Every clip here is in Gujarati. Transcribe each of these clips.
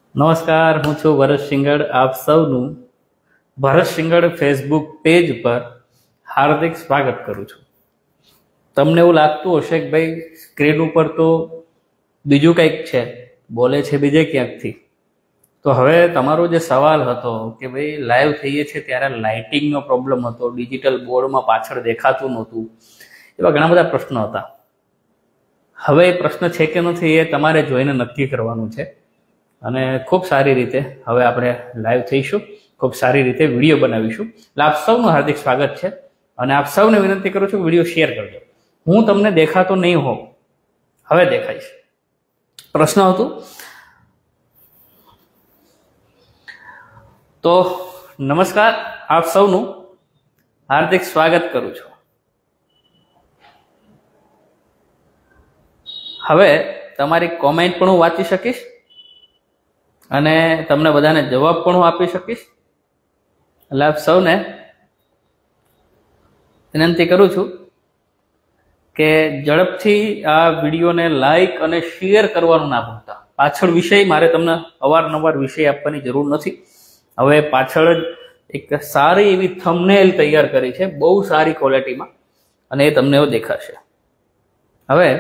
નમસ્કાર, હું છું ભરત સિંગડ. આપ સૌનું ભરત સિંગડ ફેસબુક પેજ પર હાર્દિક સ્વાગત કરું છું. તમને એવું લાગતું હશે કે ભાઈ સ્ક્રીન ઉપર તો બીજું કંઈક છે, બોલે છે બીજે ક્યાંકથી. તો હવે તમારો જે સવાલ હતો કે ભાઈ લાઈવ થઈએ છીએ ત્યારે લાઇટિંગનો પ્રોબ્લેમ હતો, ડિજિટલ બોર્ડમાં પાછળ દેખાતું નહોતું, એવા ઘણા બધા પ્રશ્નો હતા. હવે એ પ્રશ્ન છે કે નથી એ તમારે જોઈને નક્કી કરવાનું છે. અને ખૂબ સારી રીતે હવે આપણે લાઈવ થઈશું, ખૂબ સારી રીતે વિડીયો બનાવીશું. એટલે આપ સૌનું હાર્દિક સ્વાગત છે અને આપ સૌને વિનંતી કરું છું વિડીયો શેર કરજો. હું તમને દેખાતો નહીં હોઉં, હવે દેખાઈશ. પ્રશ્ન હતું તો નમસ્કાર, આપ સૌનું હાર્દિક સ્વાગત કરું છું. હવે તમારી કોમેન્ટ પણ હું વાંચી શકીશ અને તમને બધાને જવાબ પણ હું આપી શકીશ. એટલે આપ સૌને વિનંતી કરું છું કે ઝડપથી આ વિડીયોને લાઈક અને શેર કરવાનું ના ભૂલતા. પાછળ વિષય મારે તમને અવારનવાર વિષય આપવાની જરૂર નથી. હવે પાછળ જ એક સારી એવી થંબનેલ તૈયાર કરી છે, બહુ સારી ક્વોલિટીમાં, અને એ તમને એવું દેખાશે. હવે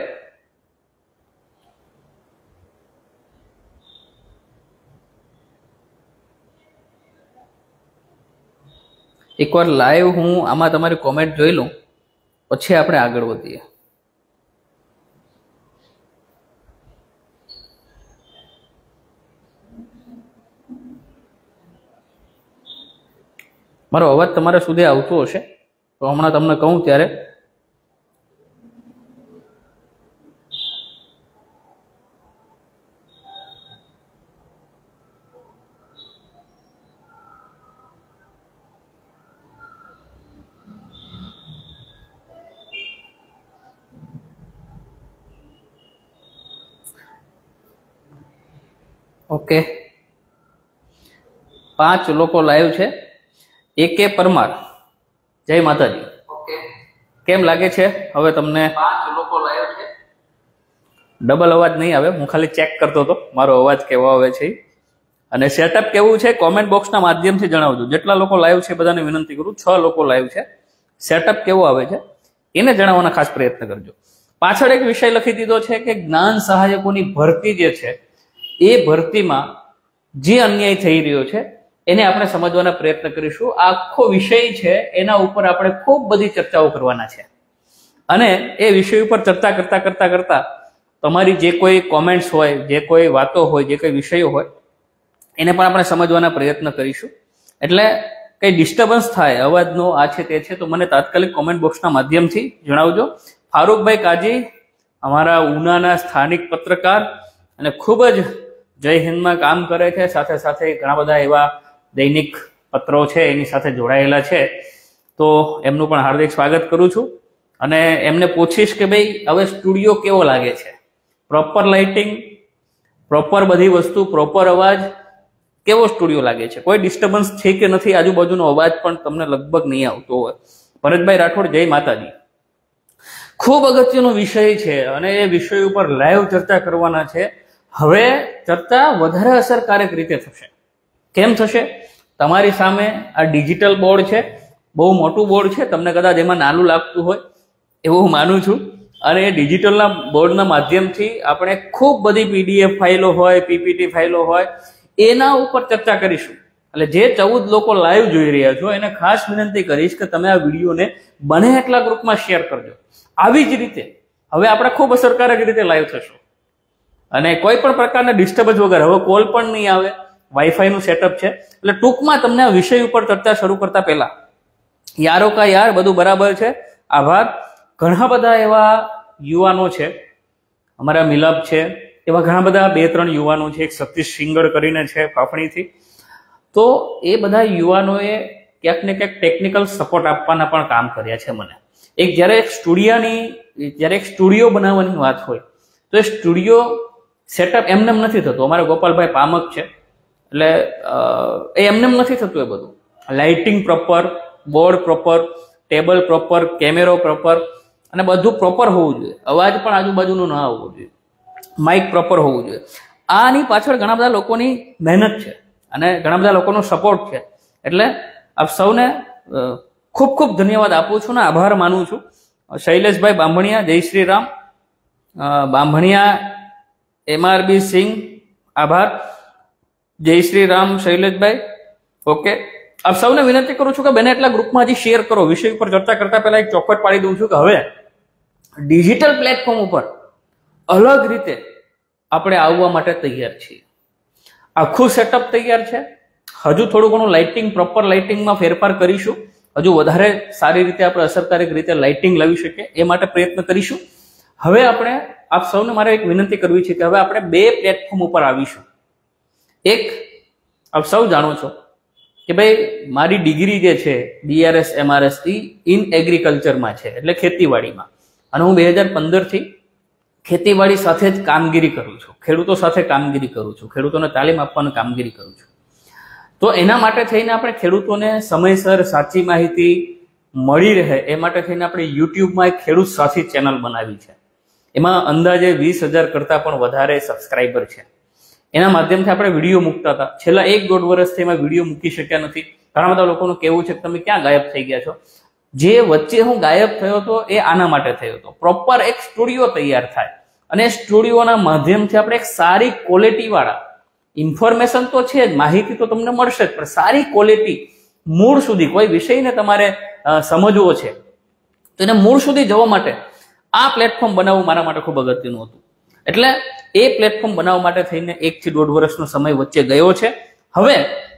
એકવાર લાઈવ હું આમાં તમારી કોમેન્ટ જોઈ લઉં, પછી આપણે આગળ વધીએ. મારો અવાજ તમારા સુધી આવતો હશે તો હમણાં તમને કહું ત્યારે ઓકે. 5 લોકો લાઈવ છે. AK પરમાર, જય માતાજી. ઓકે, કેમ લાગે છે હવે તમને? 5 લોકો લાઈવ છે. ડબલ અવાજ નહીં આવે, હું ખાલી ચેક કરતો હતો મારો અવાજ કેવો આવે છે. અને સેટઅપ કેવું છે કોમેન્ટ બોક્સના માધ્યમથી જણાવજો. જેટલા લોકો લાઈવ છે બધાને વિનંતી કરું, 6 લોકો લાઈવ છે, સેટઅપ કેવો આવે છે એને જણાવવાનો ખાસ પ્રયત્ન કરજો. પાછળ એક વિષય લખી દીધો છે કે જ્ઞાન સહાયકોની ભરતી જે છે એ ભરતીમાં જે અન્યાય થઈ રહ્યો છે એને આપણે સમજવાના પ્રયત્ન કરીશું. આખો વિષય છે એના ઉપર આપણે ખૂબ બધી ચર્ચાઓ કરવાના છે. અને એ વિષય ઉપર ચર્ચા કરતા કરતા કરતા તમારી જે કોઈ કોમેન્ટ્સ હોય, જે કોઈ વાતો હોય, જે કોઈ વિષયો હોય એને પણ આપણે સમજવાના પ્રયત્ન કરીશું. એટલે કંઈ ડિસ્ટર્બન્સ થાય અવાજનો, આ છે તે છે, તો મને તાત્કાલિક કોમેન્ટ બોક્સના માધ્યમથી જણાવજો. ફારૂકભાઈ કાજી, અમારા ઉનાના સ્થાનિક પત્રકાર અને ખૂબ જ જય હિન્દમાં કામ કરે છે, સાથે સાથે ઘણા બધા એવા દૈનિક પત્રો છે એની સાથે જોડાયેલા છે, તો એમનું પણ હાર્દિક સ્વાગત કરું છું. અને એમને પૂછીશ કે ભાઈ હવે સ્ટુડિયો કેવો લાગે છે, પ્રોપર લાઇટિંગ, પ્રોપર બધી વસ્તુ, પ્રોપર અવાજ, કેવો સ્ટુડિયો લાગે છે, કોઈ ડિસ્ટર્બન્સ છે કે નથી, આજુબાજુનો અવાજ પણ તમને લગભગ નહીં આવતો હોય. ભરતભાઈ રાઠોડ, જય માતાજી. ખૂબ અગત્યનો વિષય છે અને એ વિષય ઉપર લાઈવ ચર્ચા કરવાના છે. હવે ચર્ચા વધારે અસરકારક રીતે થશે. કેમ થશે? તમારી સામે આ ડિજિટલ બોર્ડ છે, બહુ મોટું બોર્ડ છે, તમને કદાચ એમાં નાનું લાગતું હોય એવું હું માનું છું. અને એ ડિજિટલના બોર્ડના માધ્યમથી આપણે ખૂબ બધી PDF ફાઇલો હોય, PPT ફાઇલો હોય, એના ઉપર ચર્ચા કરીશું. એટલે જે 14 લોકો લાઈવ જોઈ રહ્યા છો એને ખાસ વિનંતી કરીશ કે તમે આ વિડીયોને બને એટલા ગ્રુપમાં શેર કરજો. આવી જ રીતે હવે આપણે ખૂબ અસરકારક રીતે લાઈવ થશું અને કોઈ પણ પ્રકારના ડિસ્ટર્બન્સ વગર. હવે કોલ પણ નહીં આવે, વાઈફાઈ નું સેટઅપ છે. એટલે ટૂંકમાં તમને આ વિષય ઉપર ચર્ચા શરૂ કરતા પહેલા યારો કા યાર બધું બરાબર છે, આભાર. ઘણા બધા એવા યુવાનો છે, અમારા મિલાપ છે, એવા ઘણા બધા 2-3 યુવાનો છે, એક સતીશ સિંગડ કરીને છે ફાફણીથી. તો એ બધા યુવાનોએ ક્યાંક ને ક્યાંક ટેકનિકલ સપોર્ટ આપવાના પણ કામ કર્યા છે. મને જ્યારે એક સ્ટુડિયો બનાવવાની વાત હોય તો એ સ્ટુડિયો સેટઅપ એમને નથી થતું. અમારા ગોપાલભાઈ પામક છે, એટલે એ એમને નથી થતું. એ બધું lighting proper, board proper, table proper, કેમેરો પ્રોપર, અને બધું પ્રોપર હોવું જોઈએ. અવાજ પણ આજુબાજુનો ના આવવો જોઈએ, માઇક પ્રોપર હોવું જોઈએ. આની પાછળ ઘણા બધા લોકોની મહેનત છે અને ઘણા બધા લોકોનો સપોર્ટ છે. એટલે આપ સૌને ખૂબ ખૂબ ધન્યવાદ આપું છું ને આભાર માનું છું. શૈલેષભાઈ બાંભણિયા, જય શ્રી રામ. બાંભણિયા MRB સિંહ, આભાર. જય શ્રી રામ શૈલેષભાઈ. ઓકે, આપ સૌને વિનંતી કરું છું કે બને એટલા ગ્રુપમાં હજી શેર કરો. વિષય ઉપર ચર્ચા કરતા પહેલા એક ચોખવટ પાડી દઉં છું કે હવે ડિજિટલ પ્લેટફોર્મ ઉપર અલગ રીતે આપણે આવવા માટે તૈયાર છીએ. આખું સેટઅપ તૈયાર છે. હજુ થોડું ઘણું લાઇટિંગ, પ્રોપર લાઇટિંગમાં ફેરફાર કરીશું. હજુ વધારે સારી રીતે આપણે અસરકારક રીતે લાઇટિંગ લાવી શકીએ એ માટે પ્રયત્ન કરીશું. હવે આપણે આપ સૌને મારે એક વિનંતી કરવી છે કે હવે આપણે 2 પ્લેટફોર્મ ઉપર આવીશું. એક, આપ સૌ જાણો છો કે ભાઈ મારી ડિગ્રી જે છે BRS MRS ઇન એગ્રીકલ્ચરમાં છે, એટલે ખેતીવાડીમાં. અને હું 2015 થી ખેતીવાડી સાથે જ કામગીરી કરું છું. ખેડૂતો સાથે કામગીરી કરું છું. ખેડૂતોને તાલીમ આપવાની કામગીરી કરું છું. તો એના માટે થઈને આપણે ખેડૂતોને સમયસર સાચી માહિતી મળી રહે એ માટે થઈને આપણે યુટ્યુબમાં એક ખેડૂત સાથી ચેનલ બનાવી છે. એમાં અંદાજે 20,000 કરતાં પણ વધારે સબસ્ક્રાઈબર છે. એના માધ્યમથી આપણે વિડીયો મૂકતા હતા. છેલ્લા 1-1.5 વર્ષથી એમાં વિડીયો મૂકી શક્યા નથી. ઘણા બધા લોકોનું કહેવું છે કે તમે ક્યાં ગાયબ થઈ ગયા છો. જે વચ્ચે હું ગાયબ થયો હતો એ આના માટે થયો હતો. પ્રોપર એક સ્ટુડિયો તૈયાર થાય અને સ્ટુડિયોના માધ્યમથી આપણે એક સારી ક્વોલિટી વાળા ઇન્ફોર્મેશન તો છે જ, માહિતી તો તમને મળશે જ, પણ સારી ક્વોલિટી મૂળ સુધી કોઈ વિષયને તમારે સમજવો છે તો એને મૂળ સુધી જવા માટે આ પ્લેટફોર્મ બનાવવું મારા માટે ખૂબ અગત્યનું હતું. એટલે એ પ્લેટફોર્મ બનાવવા માટે થઈને 1 થી 1.5 વર્ષનો સમય વચ્ચે ગયો છે. હવે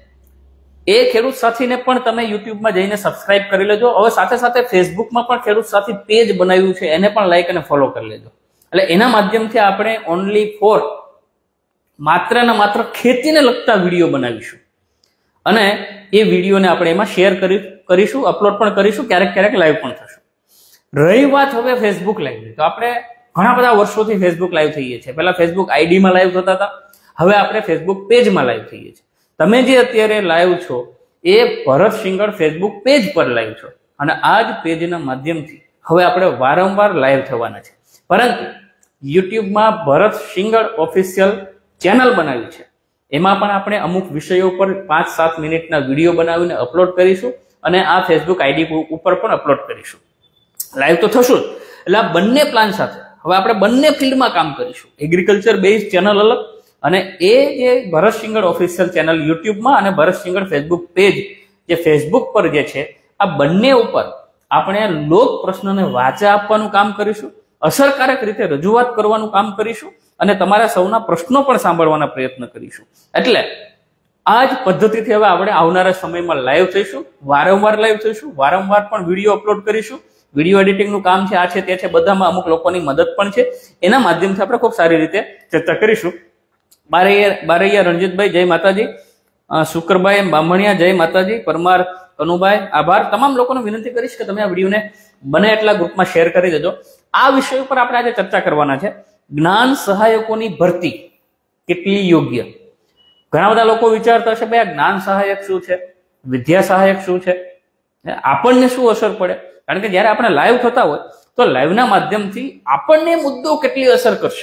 એ ખેડૂત સાથીને પણ તમે યુટ્યુબમાં જઈને સબસ્ક્રાઇબ કરી લેજો. હવે સાથે સાથે ફેસબુકમાં પણ ખેડૂત સાથી પેજ બનાવ્યું છે, એને પણ લાઈક અને ફોલો કરી લેજો. એટલે એના માધ્યમથી આપણે ઓનલી ફોર માત્ર ને માત્ર ખેતીને લગતા વિડીયો બનાવીશું અને એ વિડીયોને આપણે એમાં શેર કરીશું, અપલોડ પણ કરીશું, ક્યારેક ક્યારેક લાઈવ પણ થશું. રહી વાત હવે ફેસબુક લાઈવ, તો આપણે ઘણા બધા વર્ષોથી ફેસબુક લાઈવ થઈએ છીએ. પહેલા ફેસબુક આઈડીમાં લાઈવ થતા હતા, હવે આપણે ફેસબુક પેજમાં લાઈવ થઈએ છીએ. તમે જે અત્યારે લાઈવ છો એ ભરત શિંગળ ફેસબુક પેજ પર લાઈવ છો અને આ જ પેજના માધ્યમથી હવે આપણે વારંવાર લાઈવ થવાના છે. પરંતુ યુટ્યુબમાં ભરત શિંગળ ઓફિશિયલ ચેનલ બનાવી છે, એમાં પણ આપણે અમુક વિષયો પર 5-7 મિનિટના વિડીયો બનાવીને અપલોડ કરીશું અને આ ફેસબુક આઈડી ઉપર પણ અપલોડ કરીશું. લાઈવ તો થશું જ. એટલે આ બંને પ્લાન સાથે હવે આપણે બંને ફિલ્ડમાં કામ કરીશું. એગ્રીકલ્ચર બેઝ ચેનલ અલગ અને એ જે ભરત શિંગળ ઓફિશિયલ ચેનલ યુટ્યુબમાં અને ભરત શિંગળ ફેસબુક પેજ જે ફેસબુક પર જે છે, આ બંને ઉપર આપણે લોક પ્રશ્નને વાચા આપવાનું કામ કરીશું, અસરકારક રીતે રજૂઆત કરવાનું કામ કરીશું અને તમારા સૌના પ્રશ્નો પણ સાંભળવાના પ્રયત્ન કરીશું. એટલે આ જ પદ્ધતિથી હવે આપણે આવનારા સમયમાં લાઈવ થઈશું, વારંવાર લાઈવ થઈશું, વારંવાર પણ વિડીયો અપલોડ કરીશું. વિડીયો એડિટિંગનું કામ છે, આ છે તે છે, બધામાં અમુક લોકોની મદદ પણ છે. એના માધ્યમથી આપણે ખૂબ સારી રીતે ચર્ચા કરીશું. બારૈયા રણજીતભાઈ, જય માતાજી. શુક્રભાઈ બામણિયા, જય માતાજી. પરમાર કનુભાઈ, આભાર. તમામ લોકોને વિનંતી કરીશ કે તમે આ વિડીયોને બને એટલા ગ્રુપમાં શેર કરી દેજો. આ વિષય ઉપર આપણે આજે ચર્ચા કરવાના છે. જ્ઞાન સહાયકોની ભરતી કેટલી યોગ્ય? ઘણા બધા લોકો વિચારતા હશે ભાઈ આ જ્ઞાન સહાયક શું છે, વિદ્યા સહાયક શું છે, આપણને શું અસર પડે? કારણ કે જયારે આપણે લાઈવ થતા હોય તો લાઈવના માધ્યમથી આપણને મુદ્દો કેટલી અસર કરશે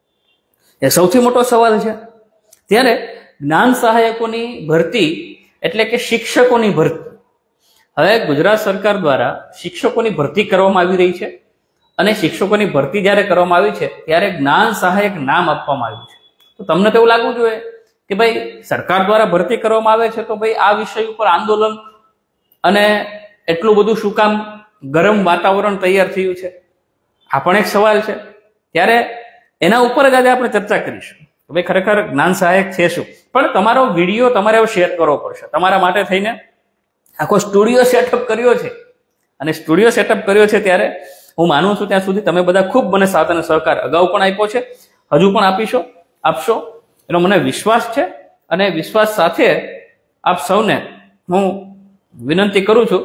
એ સૌથી મોટો સવાલ છે. ત્યારે જ્ઞાન સહાયકોની ભરતી એટલે કે શિક્ષકોની ભરતી, હવે ગુજરાત સરકાર દ્વારા શિક્ષકોની ભરતી કરવામાં આવી રહી છે અને શિક્ષકોની ભરતી જ્યારે કરવામાં આવી છે ત્યારે જ્ઞાન સહાયક નામ આપવામાં આવ્યું છે. તો તમને તો એવું લાગવું જોઈએ કે ભાઈ સરકાર દ્વારા ભરતી કરવામાં આવે છે તો ભાઈ આ વિષય ઉપર આંદોલન અને એટલું બધું શું કામ ગરમ વાતાવરણ તૈયાર થયું છે? આ પણ એક સવાલ છે. ત્યારે એના ઉપર જ આજે આપણે ચર્ચા કરીશું કે ભાઈ ખરેખર જ્ઞાન સહાયક છે શું. પણ તમારો વિડીયો તમારે શેર કરવો પડશે. તમારા માટે થઈને આખો સ્ટુડિયો સેટઅપ કર્યો છે અને સ્ટુડિયો સેટઅપ કર્યો છે ત્યારે હું માનું છું ત્યાં સુધી તમે બધા ખૂબ મને સાથ અને સહકાર અગાઉ પણ આપ્યો છે, હજુ પણ આપશો એનો મને વિશ્વાસ છે. અને વિશ્વાસ સાથે આપ સૌને હું વિનંતી કરું છું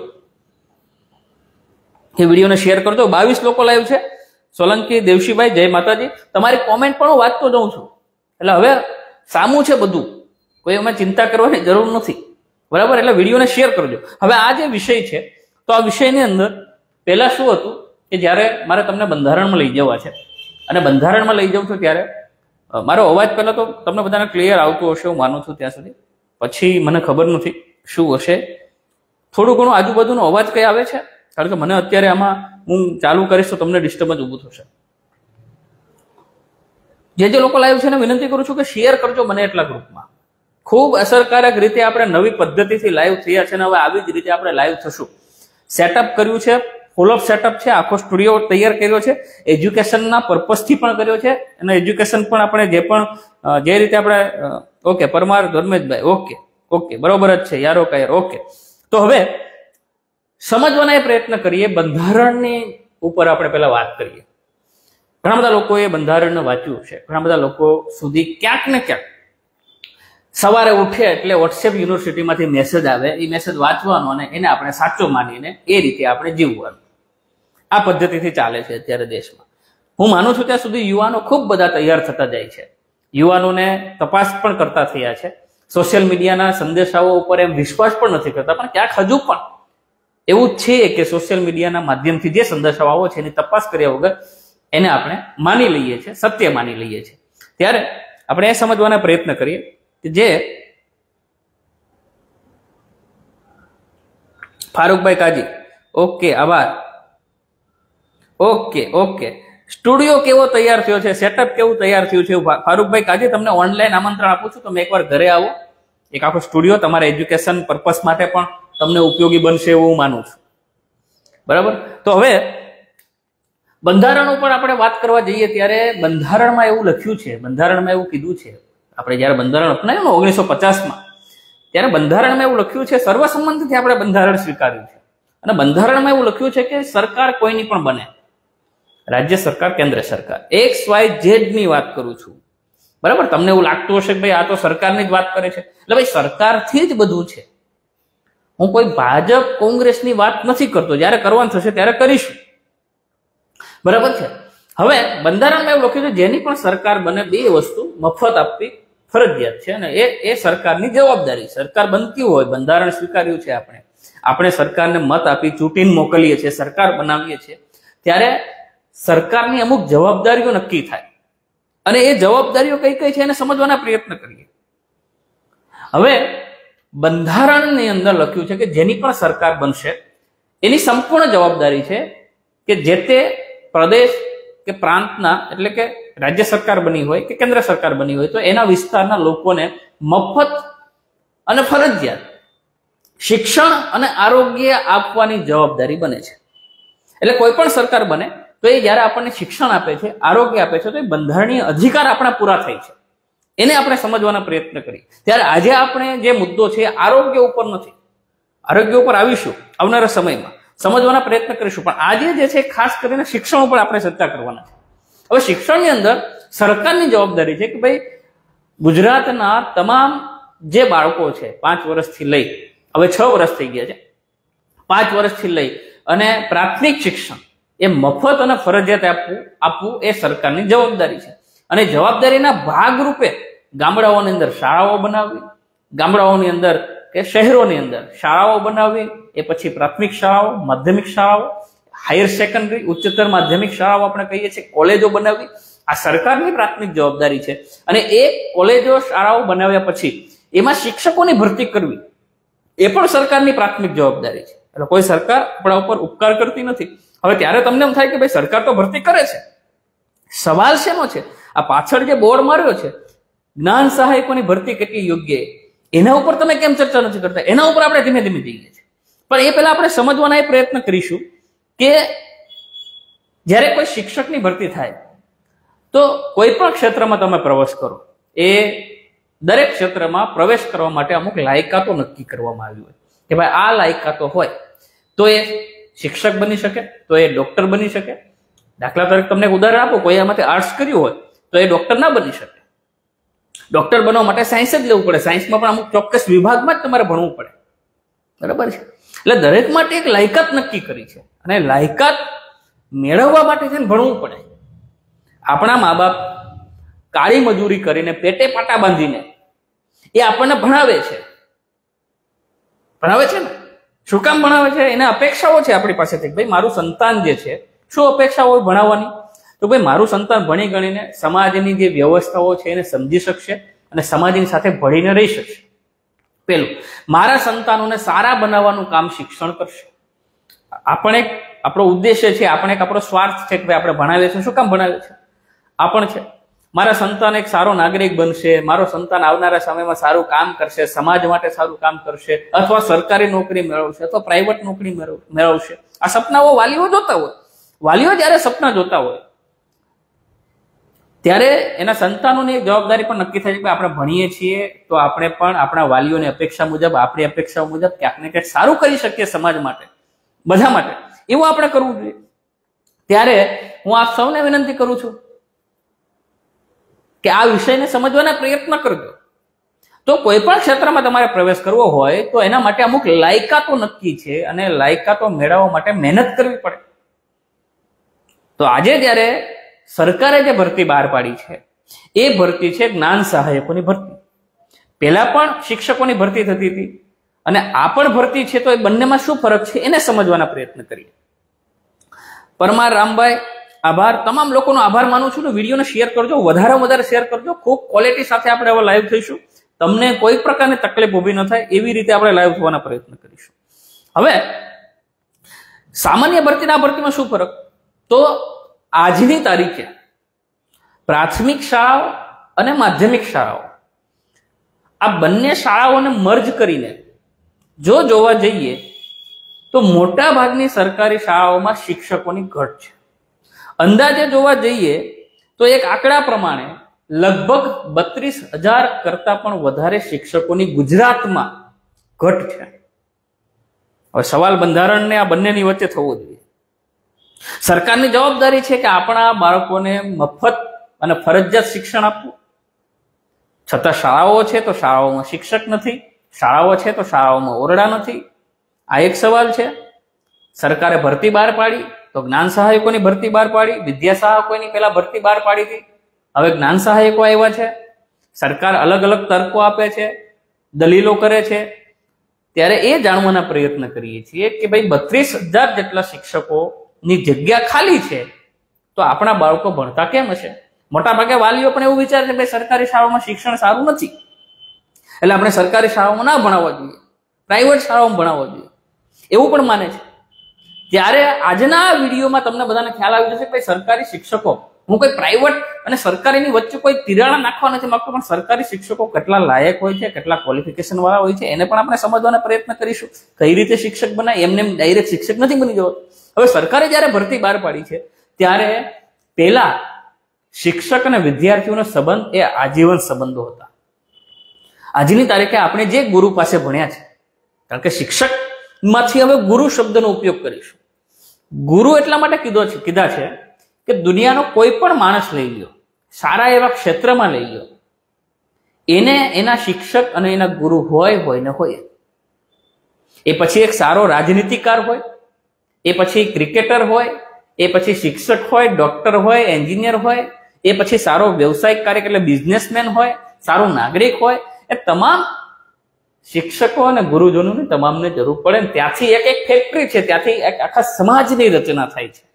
કે વિડીયોને શેર કરજો. 22 લોકો લાઈવ છે. સોલંકી દેવશીભાઈ, જય માતાજી. તમારી કોમેન્ટ પણ હું વાંચતો જાઉં છું. એટલે હવે સામું છે બધું, કોઈ એમાં ચિંતા કરવાની જરૂર નથી, બરાબર? એટલે વિડીયોને શેર કરજો. હવે આ જે વિષય છે તો આ વિષયની અંદર પહેલા શું હતું કે જ્યારે મારે તમને બંધારણમાં લઈ જવા છે અને બંધારણમાં લઈ જાઉં છું ત્યારે મારો અવાજ પહેલા તો તમને બધાને ક્લિયર આવતો હશે હું માનું છું ત્યાં સુધી, પછી મને ખબર નથી શું હશે. થોડું ઘણું આજુબાજુનો અવાજ કઈ આવે છે? કારણ કે મને અત્યારે આમાં હું ચાલુ કરીશ તો તમને ડિસ્ટર્બન્સ ઊભું થશે. જે લોકો લાઈવ છે એને વિનંતી કરું છું કે શેર કરજો મને એટલા ગ્રુપમાં. ખૂબ અસરકારક રીતે આપણે નવી પદ્ધતિથી લાઈવ થયા છે અને હવે આવી જ રીતે આપણે લાઈવ થશું. સેટઅપ કર્યું છે, ફૂલ ઓફ સેટઅપ છે, આખો સ્ટુડિયો તૈયાર કર્યો છે, એજ્યુકેશનના પર્પઝથી પણ કર્યો છે અને એજ્યુકેશન પણ આપણે જે રીતે આપણે ઓકે પરમાર ધર્મેશભાઈ ઓકે ઓકે બરોબર જ છે યારો કાયર ઓકે. તો હવે સમજવાના પ્રયત્ન કરીએ, બંધારણની ઉપર આપણે પહેલા વાત કરીએ. ઘણા બધા લોકોએ બંધારણને વાંચ્યું છે, ઘણા બધા લોકો સુધી ક્યાંક ને ક્યાંક સવારે ઉઠે એટલે વોટ્સએપ યુનિવર્સિટીમાંથી મેસેજ આવે, એ મેસેજ વાંચવાનો અને એને આપણે સાચો માનીને એ રીતે આપણે જીવવાનું. આ પદ્ધતિથી ચાલે છે અત્યારે દેશમાં. હું માનું છું ત્યાં સુધી યુવાનો ખૂબ બધા તૈયાર થતા જાય છે. યુવાનોને તપાસ પણ કરતા થયા છે. સોશિયલ મીડિયાના સંદેશાઓ ઉપર એમ વિશ્વાસ પણ નથી કરતા, પણ ક્યાંક હજુ પણ એવું જ છે કે સોશિયલ મીડિયાના માધ્યમથી જે સંદેશાઓ આવે છે એની તપાસ કર્યા વગર એને આપણે માની લઈએ છીએ, સત્ય માની લઈએ છીએ. ત્યારે આપણે એ સમજવાના પ્રયત્ન કરીએ કે જે ફારૂકભાઈ કાજી ઓકે આભાર ઓકે ઓકે. સ્ટુડિયો કેવો તૈયાર થયો છે, સેટઅપ કેવું તૈયાર થયું છે ફારૂકભાઈ કાજી, તમને ઓનલાઈન આમંત્રણ આપું છું, તમે એકવાર ઘરે આવો. એક આખો સ્ટુડિયો તમારા એજ્યુકેશન પર્પસ માટે પણ તમને ઉપયોગી બનશે એવું હું માનું છું. બરાબર. તો હવે બંધારણ ઉપર આપણે વાત કરવા જઈએ ત્યારે બંધારણમાં એવું લખ્યું છે, બંધારણમાં એવું કીધું છે, આપણે જયારે બંધારણ અપનાવ્યું ને 1950માં ત્યારે બંધારણમાં એવું લખ્યું છે, સર્વસંમતિથી આપણે બંધારણ સ્વીકાર્યું છે અને બંધારણમાં એવું લખ્યું છે કે સરકાર કોઈની પણ બને, રાજ્ય સરકાર, કેન્દ્ર સરકાર, XYZ ની વાત કરું છું. બરાબર. તમને એવું લાગતું હશે કે ભાઈ આ તો સરકારની જ વાત કરે છે, એટલે ભાઈ સરકારથી જ બધું છે. હું કોઈ ભાજપ કોંગ્રેસની વાત નથી કરતો, જયારે કરવાનું થશે ત્યારે કરીશું. બરાબર છે. હવે બંધારણમાં એવું લખ્યું છે જેની પણ સરકાર બને બે વસ્તુ મફત આપવી ફરજિયાત છે અને એ સરકારની જવાબદારી. સરકાર બનતી હોય, બંધારણ સ્વીકાર્યું છે આપણે સરકારને મત આપી ચૂંટીને મોકલીએ છીએ, સરકાર બનાવીએ છીએ, ત્યારે સરકારની અમુક જવાબદારીઓ નક્કી થાય અને એ જવાબદારીઓ કઈ કઈ છે એને સમજવાના પ્રયત્ન કરીએ. હવે બંધારણની અંદર લખ્યું છે કે જેની પણ સરકાર બનશે એની સંપૂર્ણ જવાબદારી છે કે જે તે પ્રદેશ કે પ્રાંતના, એટલે કે રાજ્ય સરકાર બની હોય કે કેન્દ્ર સરકાર બની હોય તો એના વિસ્તારના લોકોને મફત અને ફરજિયાત શિક્ષણ અને આરોગ્ય આપવાની જવાબદારી બને છે. એટલે કોઈ પણ સરકાર બને તો એ જયારે આપણને શિક્ષણ આપે છે, આરોગ્ય આપે છે, તો એ બંધારણીય અધિકાર આપણા પૂરા થાય છે. એને આપણે સમજવાના પ્રયત્ન કરીએ. ત્યારે આજે આપણે જે મુદ્દો છે આરોગ્ય ઉપર નથી, આરોગ્ય ઉપર આવીશું આવનારા સમયમાં, સમજવાના પ્રયત્ન કરીશું, પણ આજે જે છે ખાસ કરીને શિક્ષણ ઉપર આપણે ચર્ચા કરવાના છે. હવે શિક્ષણની અંદર સરકારની જવાબદારી છે કે ભાઈ ગુજરાતના તમામ જે બાળકો છે 5 વર્ષથી લઈ, હવે 6 વર્ષ થઈ ગયા છે, 5 વર્ષથી લઈ અને પ્રાથમિક શિક્ષણ એ મફત અને ફરજિયાત આપવું એ સરકારની જવાબદારી છે. અને જવાબદારીના ભાગરૂપે ગામડાઓની અંદર શાળાઓ બનાવવી, ગામડાઓની અંદર કે શહેરોની અંદર શાળાઓ બનાવવી, એ પછી પ્રાથમિક શાળાઓ, માધ્યમિક શાળાઓ, હાયર સેકન્ડરી, ઉચ્ચતર માધ્યમિક શાળાઓ આપણે કહીએ છીએ, કોલેજો બનાવવી, આ સરકારની પ્રાથમિક જવાબદારી છે. અને એ કોલેજો શાળાઓ બનાવ્યા પછી એમાં શિક્ષકોની ભરતી કરવી એ પણ સરકારની પ્રાથમિક જવાબદારી છે. એટલે કોઈ સરકાર આપણા ઉપર ઉપકાર કરતી નથી. હવે ત્યારે તમને એમ થાય કે ભાઈ સરકાર તો ભરતી કરે છે, સવાલ શેનો છે? આ પાછળ જે બોર્ડ માર્યો છે જ્ઞાન સહાયકોની ભરતી કેટલી યોગ્ય, એના ઉપર તમે કેમ ચર્ચા નથી કરતા? એના ઉપર આપણે ધીમે ધીમે જઈએ છીએ. પણ એ પહેલા આપણે સમજવાના એ પ્રયત્ન કરીશું કે જ્યારે કોઈ શિક્ષકની ભરતી થાય તો કોઈ પણ ક્ષેત્રમાં તમે પ્રવેશ કરો, એ દરેક ક્ષેત્રમાં પ્રવેશ કરવા માટે અમુક લાયકાતો નક્કી કરવામાં આવી હોય કે ભાઈ આ લાયકાતો હોય તો એ શિક્ષક બની શકે, તો એ ડોક્ટર બની શકે. દાખલા તરીકે તમને એક ઉદાહરણ આપો, કોઈ આમાંથી આર્ટ્સ કર્યું હોય તો એ ડોક્ટર ના બની શકે. ડોક્ટર બનવા માટે સાયન્સ જ લેવું પડે, સાયન્સમાં પણ અમુક ચોક્કસ વિભાગમાં જ તમારે ભણવું પડે. બરાબર છે. એટલે દરેક માટે એક લાયકાત નક્કી કરી છે અને લાયકાત મેળવવા માટે છે ને ભણવું પડે. આપણા મા બાપ કાળી મજૂરી કરીને પેટે પાટા બાંધીને એ આપણને ભણાવે છે ને. શું કામ ભણાવે છે? એને અપેક્ષાઓ છે આપણી પાસેથી, ભાઈ મારું સંતાન જે છે શું અપેક્ષા હોય ભણાવવાની, તો ભાઈ મારું સંતાન ભણી ગણીને સમાજની જે વ્યવસ્થાઓ છે એને સમજી શકશે અને સમાજની સાથે ભળીને રહી શકશે. પેલું, મારા સંતાનોને સારા બનાવવાનું કામ શિક્ષણ કરશે. આપણો ઉદ્દેશ્ય છે, આપણો સ્વાર્થ છે કે ભાઈ આપણે ભણાવીએ છીએ. શું કામ ભણાવીએ છીએ? આપણ છે મારા સંતાન એક સારો નાગરિક બનશે, મારો સંતાન આવનારા સમયમાં સારું કામ કરશે, સમાજ માટે સારું કામ કરશે, અથવા સરકારી નોકરી મેળવશે અથવા પ્રાઇવેટ નોકરી મેળવશે. આ સપનાઓ વાલીઓ જોતા હોય. વાલીઓ જયારે સપના જોતા હોય ત્યારે એના સંતાનોની જવાબદારી પણ નક્કી થાય છે કે આપણે ભણીએ છીએ તો આપણે પણ આપણા વાલીઓની અપેક્ષા મુજબ, આપણી અપેક્ષાઓ મુજબ ક્યાંક ને ક્યાંક સારું કરી શકીએ સમાજ માટે, બધા માટે. એવું આપણે કરવું જોઈએ. ત્યારે હું આપ સૌને વિનંતી કરું છું કે આ વિષયને સમજવાના પ્રયત્ન કરજો. તો કોઈ પણ ક્ષેત્રમાં તમારે પ્રવેશ કરવો હોય તો એના માટે અમુક લાયકાતો નક્કી છે અને લાયકાતો મેળવવા માટે મહેનત કરવી પડે. તો આજે જ્યારે સરકારે જે ભરતી બહાર પાડી છે એ ભરતી છે જ્ઞાન સહાયકોની ભરતી. પહેલા પણ શિક્ષકોની ભરતી થતી હતી અને આ પણ ભરતી છે. તો એ બંનેમાં શું ફરક છે એને સમજવાના પ્રયત્ન કરીએ. પરમાર રામભાઈ, આભાર. તમામ લોકોનો આભાર માનું છું. વિડીયોને શેર કરજો, વધારે શેર કરજો. ખૂબ ક્વોલિટી સાથે આપણે હવે લાઈવ થઈશું. તમને કોઈ પ્રકારની તકલીફ ઊભી ન થાય એવી રીતે આપણે લાઈવ થવાના પ્રયત્ન કરીશું. હવે સામાન્ય ભરતીના ભરતીમાં શું ફરક? તો આજની તારીખે પ્રાથમિક શાળાઓ અને માધ્યમિક શાળાઓ, આ બંને શાળાઓને મર્જ કરીને જો જોવા જઈએ તો મોટા ભાગની સરકારી શાળાઓમાં શિક્ષકોની ઘટ છે. અંદાજે જોવા જઈએ તો એક આંકડા પ્રમાણે લગભગ 32,000 કરતા પણ વધારે શિક્ષકોની ગુજરાતમાં ઘટ છે. હવે સવાલ બંધારણને આ બંનેની વચ્ચે થવો જોઈએ. સરકારની જવાબદારી છે કે આપણા બાળકોને મફત અને ફરજિયાત શિક્ષણ આપવું. છતાં શાળાઓ છે તો શાળાઓમાં શિક્ષક નથી, શાળાઓ છે તો શાળાઓમાં ઓરડા નથી. આ એક સવાલ છે. સરકારે ભરતી બહાર પાડી તો જ્ઞાન સહાયકોની ભરતી બહાર પાડી. વિદ્યા સહાયકોની પહેલા ભરતી બહાર પાડી હતી, હવે જ્ઞાન સહાયકો આવ્યા છે. સરકાર અલગ અલગ તર્કો આપે છે, દલીલો કરે છે. ત્યારે એ જાણવાના પ્રયત્ન કરીએ છીએ કે ભાઈ 32,000 જેટલા શિક્ષકોની જગ્યા ખાલી છે તો આપણા બાળકો ભણતા કેમ હશે? મોટા ભાગે વાલીઓ પણ એવું વિચારે છે કે સરકારી શાળાઓમાં શિક્ષણ સારું નથી એટલે આપણે સરકારી શાળાઓમાં ના ભણાવવા જોઈએ, પ્રાઇવેટ શાળાઓમાં ભણાવવા જોઈએ, એવું પણ માને છે. ત્યારે આજના વિડીયોમાં તમને બધાને ખ્યાલ આવી જશે કે સરકારી શિક્ષકો, હું કોઈ પ્રાઇવેટ અને સરકારીની વચ્ચે કોઈ તિરાડા નાખવા નથી માંગતો, પણ સરકારી શિક્ષકો કેટલા લાયક હોય છે, કેટલા ક્વોલિફિકેશન વાળા હોય છે એને પણ આપણે સમજવાના પ્રયત્ન કરીશું. કઈ રીતે શિક્ષક બનાય, એમને ડાયરેક્ટ શિક્ષક નથી બની જવાતું. હવે સરકારે જયારે ભરતી બહાર પાડી છે ત્યારે પહેલા શિક્ષક અને વિદ્યાર્થીઓનો સંબંધ એ આજીવન સંબંધો હતા. આજની તારીખે આપણે જે ગુરુ પાસે ભણ્યા છે, કારણ કે શિક્ષક માંથી હવે ગુરુ શબ્દનો ઉપયોગ કરીશું. ગુરુ એટલા માટે કીધા છે કે દુનિયાનો કોઈ પણ માણસ લઈ લ્યો, સારા એવા ક્ષેત્રમાં લઈ લ્યો, એને એના શિક્ષક અને એના ગુરુ હોય ને હોય. એ પછી એક સારો રાજનીતિકાર હોય, એ પછી ક્રિકેટર હોય, એ પછી શિક્ષક હોય, ડોક્ટર હોય, એન્જિનિયર હોય, એ પછી સારો વ્યવસાયિક કાર્યક એટલે બિઝનેસમેન હોય, સારો નાગરિક હોય. એ તમામ શિક્ષકો અને ગુરુજનોની તમામને જરૂર પડે. ત્યાંથી એક ફેક્ટરી છે, ત્યાંથી એક આખા સમાજની રચના થાય છે.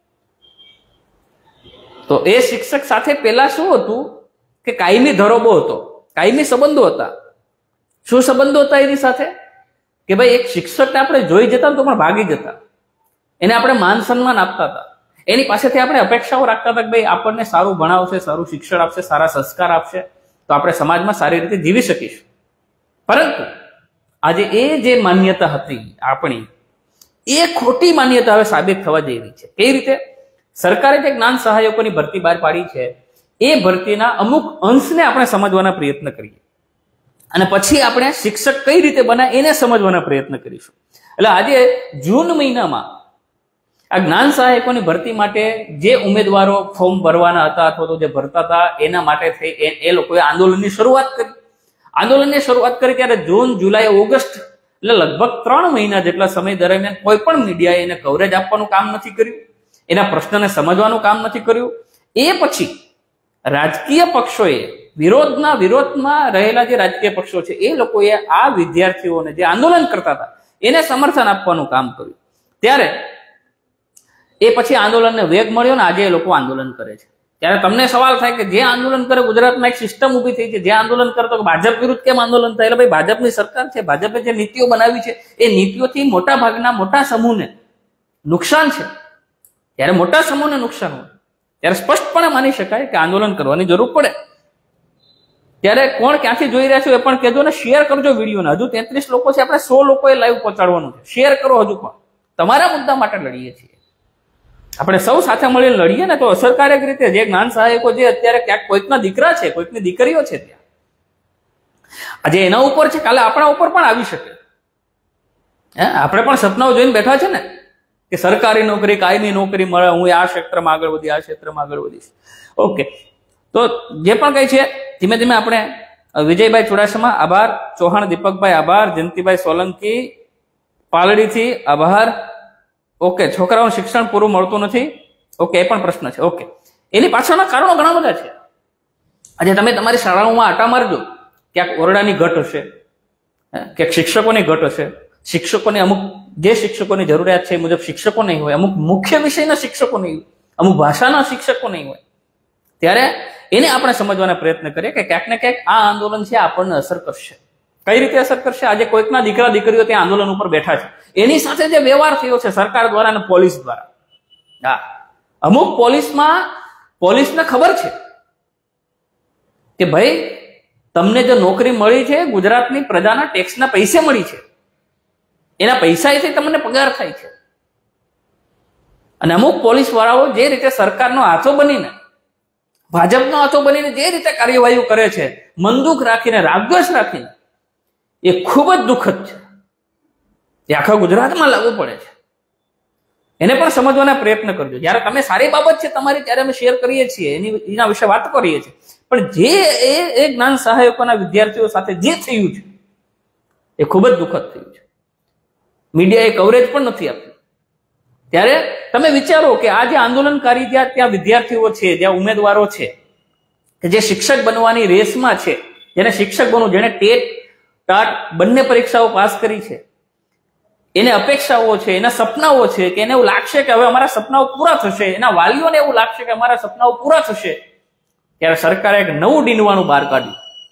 તો એ શિક્ષક સાથે પહેલા શું હતું કે કાયમી ધરોબો હતો, કાયમી સંબંધો હતા. શું સંબંધો હતા એની સાથે? કે ભાઈ એક શિક્ષકને આપણે જોઈ જતા તો પણ ભાગી જતા, એને આપણે માન સન્માન આપતા હતા, એની પાસેથી આપણે અપેક્ષાઓ રાખતા હતા કે ભાઈ આપણને સારું ભણાવશે, સારું શિક્ષણ આપશે, સારા સંસ્કાર આપશે તો આપણે સમાજમાં સારી રીતે જીવી શકીશું. પરંતુ આજે એ જે માન્યતા હતી આપણી, એ ખોટી માન્યતા હવે સાબિત થવા જઈ રહી છે. કઈ રીતે? સરકારે જે જ્ઞાન સહાયકોની ભરતી બહાર પાડી છે એ ભરતીના અમુક અંશને આપણે સમજવાના પ્રયત્ન કરીએ અને પછી આપણે શિક્ષક કઈ રીતે બનાય એને સમજવાના પ્રયત્ન કરીશું. એટલે આજે જૂન મહિનામાં આ જ્ઞાન સહાયકોની ભરતી માટે જે ઉમેદવારો ફોર્મ ભરવાના હતા અથવા તો જે ભરતા હતા એના માટે થઈ એ લોકોએ આંદોલનની શરૂઆત કરી. ત્યારે જૂન, જુલાઈ, ઓગસ્ટ એટલે લગભગ 3 મહિના જેટલા સમય દરમિયાન કોઈ પણ મીડિયાએ એને કવરેજ આપવાનું કામ નથી કર્યું, એના પ્રશ્નને સમજવાનું કામ નથી કર્યું. એ પછી રાજકીય પક્ષોએ, વિરોધમાં રહેલા જે રાજકીય પક્ષો છે એ લોકોએ આ વિદ્યાર્થીઓને જે આંદોલન કરતા હતા એને સમર્થન આપવાનું કામ કર્યું. ત્યારે એ પછી આંદોલનને વેગ મળ્યો ને આજે એ લોકો આંદોલન કરે છે. ત્યારે તમને સવાલ થાય કે જે આંદોલન કરે, ગુજરાતમાં એક સિસ્ટમ ઊભી થઈ છે, જે આંદોલન કરતો ભાજપ વિરુદ્ધ કેમ આંદોલન થાય? એટલે ભાઈ ભાજપની સરકાર છે, ભાજપે જે નીતિઓ બનાવી છે એ નીતિઓથી મોટા ભાગના મોટા સમૂહને નુકસાન છે. ત્યારે મોટા સમૂહને નુકસાન હોય ત્યારે સ્પષ્ટપણે માની શકાય કે આંદોલન કરવાની જરૂર પડે. ત્યારે કોણ ક્યાંથી જોઈ રહ્યા છો એ પણ કહેજો ને શેર કરજો વિડીયોને. હજુ 33 લોકો છે, આપણે 100 લોકોએ લાઈવ પહોંચાડવાનું છે. શેર કરો. હજુ પણ તમારા મુદ્દા માટે લડીએ છીએ. આપણે સૌ સાથે મળીને લડીએ ને તો અસરકારક રીતે જે જ્ઞાન સહાયકો જે અત્યારે ક્યાંક કોઈકના દીકરા છે, કોઈકની દીકરીઓ છે, ત્યાં આજે એના ઉપર છે, કાલે આપણા ઉપર પણ આવી શકે. આપણે પણ સપનાઓ જોઈને બેઠા છે ને કે સરકારી નોકરી, કાયમી નોકરી મળે, હું આ ક્ષેત્રમાં આગળ વધી, આ ક્ષેત્રમાં આગળ વધીશ. ઓકે, તો જે પણ કઈ છે ધીમે ધીમે આપણે વિજયભાઈ ચુડાસમા આભાર, ચૌહાણ દીપકભાઈ આભાર, જયંતિભાઈ સોલંકી પાલડીથી આભાર. ઓકે, છોકરાઓને શિક્ષણ પૂરું મળતું નથી. ઓકે, એ પણ પ્રશ્ન છે. ઓકે, એની પાછળના કારણો ઘણા બધા છે. આજે તમે તમારી શાળાઓમાં આટા મારજો, ક્યાંક ઓરડાની ઘટ હશે, ક્યાંક શિક્ષકોની ઘટ હશે, શિક્ષકોની અમુક જે શિક્ષકોની જરૂરિયાત છે એ મુજબ શિક્ષકો નહીં હોય, અમુક મુખ્ય વિષયના શિક્ષકો નહીં હોય, અમુક ભાષાના શિક્ષકો નહીં હોય. ત્યારે એને આપણે સમજવાના પ્રયત્ન કરીએ કે ક્યાંક ને ક્યાંક આ આંદોલન છે આપણને અસર કરશે. કઈ રીતે અસર કરશે? આજે કોઈકના દીકરા દીકરીઓ ત્યાં આંદોલન ઉપર બેઠા છે, એની સાથે જે વ્યવહાર થયો છે સરકાર દ્વારા અને પોલીસ દ્વારા, અમુક પોલીસને ખબર છે કે ભાઈ તમને જે નોકરી મળી છે ગુજરાતની પ્રજાના ટેક્સના પૈસે મળી છે, એના પૈસાથી તમને પગાર થાય છે. અને અમુક પોલીસ વાળાઓ જે રીતે સરકારનો હાથો બનીને, ભાજપનો હાથો બનીને જે રીતે કાર્યવાહીઓ કરે છે, મંદુક રાખીને, રાગદ્વેષ રાખીને, એ ખૂબ જ દુઃખદ છે. એ આખા ગુજરાતમાં લાગુ પડે છે. એને પણ સમજવાના પ્રયત્ન કરજો. જયારે તમે સારી બાબત છે તમારી ત્યારે અમે શેર કરીએ છીએ, એના વિશે વાત કરીએ છીએ. પણ જે એ જ્ઞાન સહાયકોના વિદ્યાર્થીઓ સાથે જે થયું છે એ ખૂબ જ દુઃખદ થયું છે. મીડિયાએ કવરેજ પણ નથી આપ્યું. ત્યારે તમે વિચારો કે આ જે આંદોલનકારી ત્યાં વિદ્યાર્થીઓ છે, જ્યાં ઉમેદવારો છે કે જે શિક્ષક બનવાની રેસમાં છે, જેને શિક્ષક બનવું, જેને ટેટ ટાટ બંને પરીક્ષાઓ પાસ કરી છે, એને અપેક્ષાઓ છે, એના સપનાઓ છે કે એને એવું લાગશે કે હવે અમારા સપનાઓ પૂરા થશે, એના વાલીઓને એવું લાગશે કે અમારા સપનાઓ પૂરા થશે, ત્યારે સરકારે એક નવું ડીંડવાનું બહાર કાઢ્યું.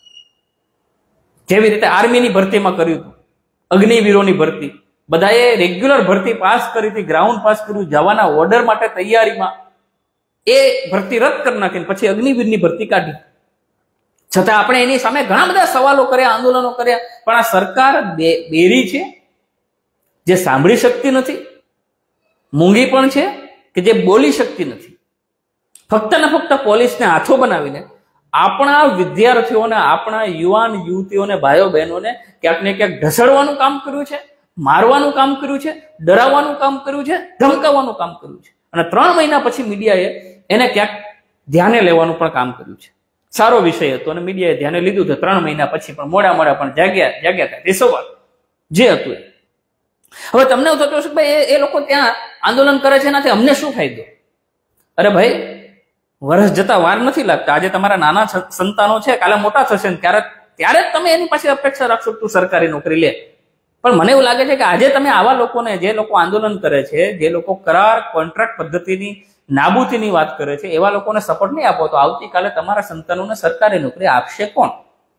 જેવી રીતે આર્મીની ભરતીમાં કર્યું હતું, અગ્નિવીરોની ભરતી, બધાએ રેગ્યુલર ભરતી પાસ કરી હતી, ગ્રાઉન્ડ પાસ કર્યું, જવાના ઓર્ડર માટે તૈયારીમાં એ ભરતી રદ કરી નાખીને પછી અગ્નિવીરની ભરતી કાઢી. છતાં આપણે એની સામે ઘણા બધા સવાલો કર્યા, આંદોલનો કર્યા, પણ આ સરકાર બેરી છે, જે સાંભળી શકતી નથી, મૂંગી પણ છે કે જે બોલી શકતી નથી. ફક્ત ને ફક્ત પોલીસને હાથો બનાવીને આપણા વિદ્યાર્થીઓને, આપણા યુવાન યુવતીઓને, ભાઈઓ બહેનોને ક્યાંક ને ક્યાંક ઢસડવાનું કામ કર્યું છે, મારવાનું કામ કર્યું છે, ડરાવવાનું કામ કર્યું છે, ધમકાવવાનું કામ કર્યું છે. અને 3 મહિના પછી મીડિયાએ એને ક્યાંક ધ્યાને લેવાનું પણ કામ કર્યું છે. સારો વિષય હતો અને મીડિયાએ ધ્યાને લીધું છે. 3 મહિના પછી પણ મોડા પણ જાગ્યા એ સવાલ જે હતું. હવે તમને એવું થતું હશે કે ભાઈ એ લોકો ત્યાં આંદોલન કરે છે, એનાથી અમને શું ફાયદો? અરે ભાઈ, વર્ષ જતા વાર નથી લાગતા. આજે તમારા નાના સંતાનો છે, કાલે મોટા થશે ને ત્યારે જ તમે એની પાસે અપેક્ષા રાખશો તું સરકારી નોકરી લે. પણ મને એવું લાગે છે કે આજે તમે આવા લોકોને, જે લોકો આંદોલન કરે છે, જે લોકો કરાર કોન્ટ્રાક્ટ પદ્ધતિની નાબૂદીની વાત કરે છે, એવા લોકોને સપોર્ટ નહીં આપો તો આવતીકાલે તમારા સંતાનોને સરકારી નોકરી આપશે કોણ?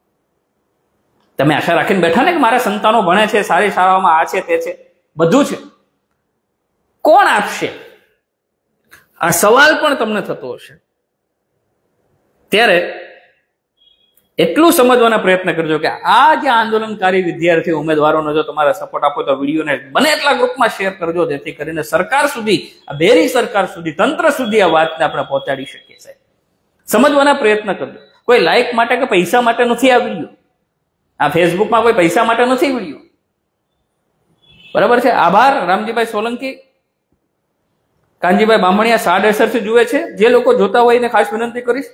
તમે આશા રાખીને બેઠા ને કે મારા સંતાનો ભણે છે, સારી શાળાઓમાં આ છે, તે છે, બધું છે, કોણ આપશે? આ સવાલ પણ તમને થતો હશે. ત્યારે એટલું સમજવાના પ્રયત્ન કરજો કે આ જે આંદોલનકારી વિદ્યાર્થી ઉમેદવારોનો જો તમારે સપોર્ટ આપો તો વિડીયોને બને એટલા ગ્રુપમાં શેર કરજો, જેથી કરીને સરકાર સુધી, આ બેરી સરકાર સુધી, તંત્ર સુધી આ વાતને આપણે પહોંચાડી શકીએ છીએ. સમજવાના પ્રયત્ન કરજો. કોઈ લાઈક માટે કે પૈસા માટે નથી આ વિડીયો. આ ફેસબુકમાં કોઈ પૈસા માટે નથી વિડીયો, બરાબર છે? આભાર રામજીભાઈ સોલંકી, કાનજીભાઈ બામણિયા 7:68 થી જુએ છે. જે લોકો જોતા હોય એને ખાસ વિનંતી કરીશ.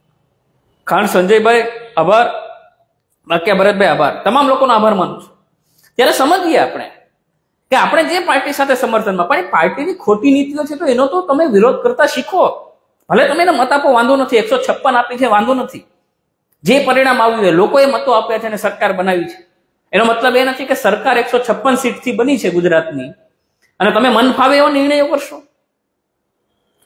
ખાન સંજયભાઈ આભાર, બાકિયા ભરતભાઈ આભાર, તમામ લોકોનો આભાર માનું છું. ત્યારે સમજીએ આપણે કે આપણે જે પાર્ટી સાથે સમર્થનમાં, પણ એ પાર્ટીની ખોટી નીતિઓ છે તો એનો તો તમે વિરોધ કરતા શીખો. ભલે તમે એને મત આપો, વાંધો નથી, 156 આપી છે, વાંધો નથી. જે પરિણામ આવ્યું એ લોકોએ મતો આપ્યા છે અને સરકાર બનાવી છે. એનો મતલબ એ નથી કે સરકાર 156 સીટથી બની છે ગુજરાતની અને તમે મન ફાવે એવો નિર્ણયો કરશો.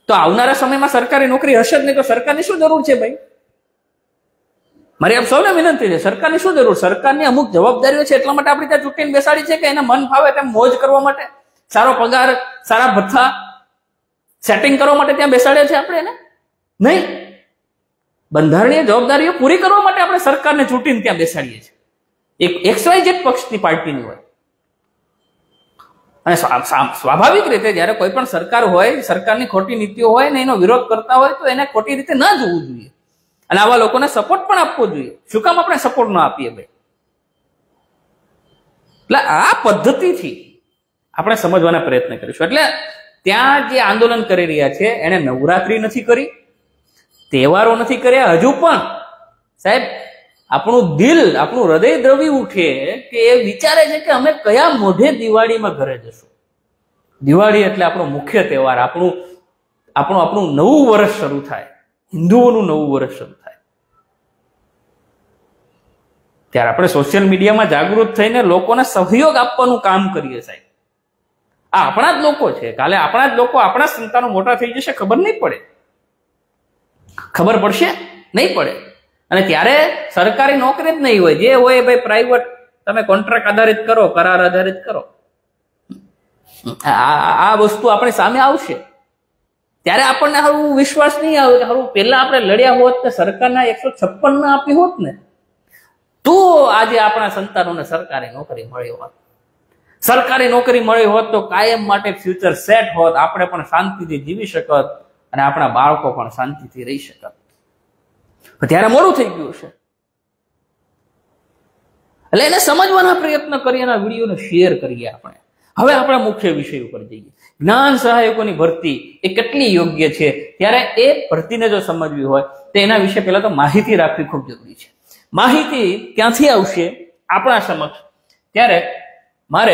તો આવનારા સમયમાં સરકારી નોકરી હશે જ નહીં તો સરકારની શું જરૂર છે ભાઈ? મારી આપ સૌને વિનંતી છે, સરકારની શું જરૂર? સરકારની અમુક જવાબદારીઓ છે એટલા માટે આપણે ત્યાં ચૂંટીને બેસાડી છે કે એના મન ફાવે તેમ મોજ કરવા માટે, સારો પગાર, સારા ભથ્થા સેટિંગ કરવા માટે ત્યાં બેસાડ્યા છે આપણે એને? નહીં. બંધારણીય જવાબદારીઓ પૂરી કરવા માટે આપણે સરકારને ચૂંટીને ત્યાં બેસાડીએ છીએ. એક XYZ પક્ષની પાર્ટીની હોય. અને સ્વાભાવિક રીતે જયારે કોઈ પણ સરકાર હોય, સરકારની ખોટી નીતિઓ હોય ને એનો વિરોધ કરતા હોય તો એને ખોટી રીતે ના જોવું જોઈએ અને આવા લોકોને સપોર્ટ પણ આપવો જોઈએ. શું કામ આપણે સપોર્ટ ના આપીએ ભાઈ? એટલે આ પદ્ધતિથી આપણે સમજવાના પ્રયત્ન કરીશું. એટલે ત્યાં જે આંદોલન કરી રહ્યા છે એને નવરાત્રી નથી કરી, તહેવારો નથી કર્યા. હજુ પણ સાહેબ આપણું દિલ, આપણું હૃદય દ્રવી ઉઠે કે એ વિચારે છે કે અમે કયા મોઢે દિવાળીમાં ઘરે જશું. દિવાળી એટલે આપણો મુખ્ય તહેવાર, આપણું નવું વર્ષ શરૂ થાય, હિન્દુઓનું નવું વર્ષ શરૂ થાય. ત્યારે આપણે સોશિયલ મીડિયામાં જાગૃત થઈને લોકોને સહયોગ આપવાનું કામ કરીએ સાહેબ. આ આપણા જ લોકો છે, કાલે આપણા જ લોકો, આપણા સંતાનો મોટા થઈ જશે, ખબર નહીં પડે. ખબર પડશે? નહીં પડે. અને ત્યારે સરકારી નોકરી જ નહીં હોય, જે હોય ભાઈ પ્રાઇવેટ, તમે કોન્ટ્રાક્ટ આધારિત કરો, કરાર આધારિત કરો. આ વસ્તુ આપણી સામે આવશે ત્યારે આપણને હારું વિશ્વાસ નહીં આવે કે હારું પહેલા આપણે લડ્યા હોત ને સરકારના 156 ના આપી હોત ને તો આજે આપણા સંતાનોને સરકારી નોકરી મળી હોત. સરકારી નોકરી મળી હોત તો કાયમ માટે ફ્યુચર સેટ હોત, આપણે પણ શાંતિથી જીવી શકત અને આપણા બાળકો પણ શાંતિથી રહી શકત. ત્યારે મોડું થઈ ગયું છે. એટલે એને સમજવાના પ્રયત્ન કરીએ અને વિડીયોને શેર કરીએ. આપણે હવે આપણા મુખ્ય વિષય ઉપર જઈએ. જ્ઞાન સહાયકોની ભરતી એ કેટલી યોગ્ય છે? ત્યારે એ ભરતીને જો સમજવી હોય તો એના વિશે પહેલા તો માહિતી રાખવી ખૂબ જરૂરી છે. માહિતી ક્યાંથી આવશે આપણા સમક્ષ? ત્યારે મારે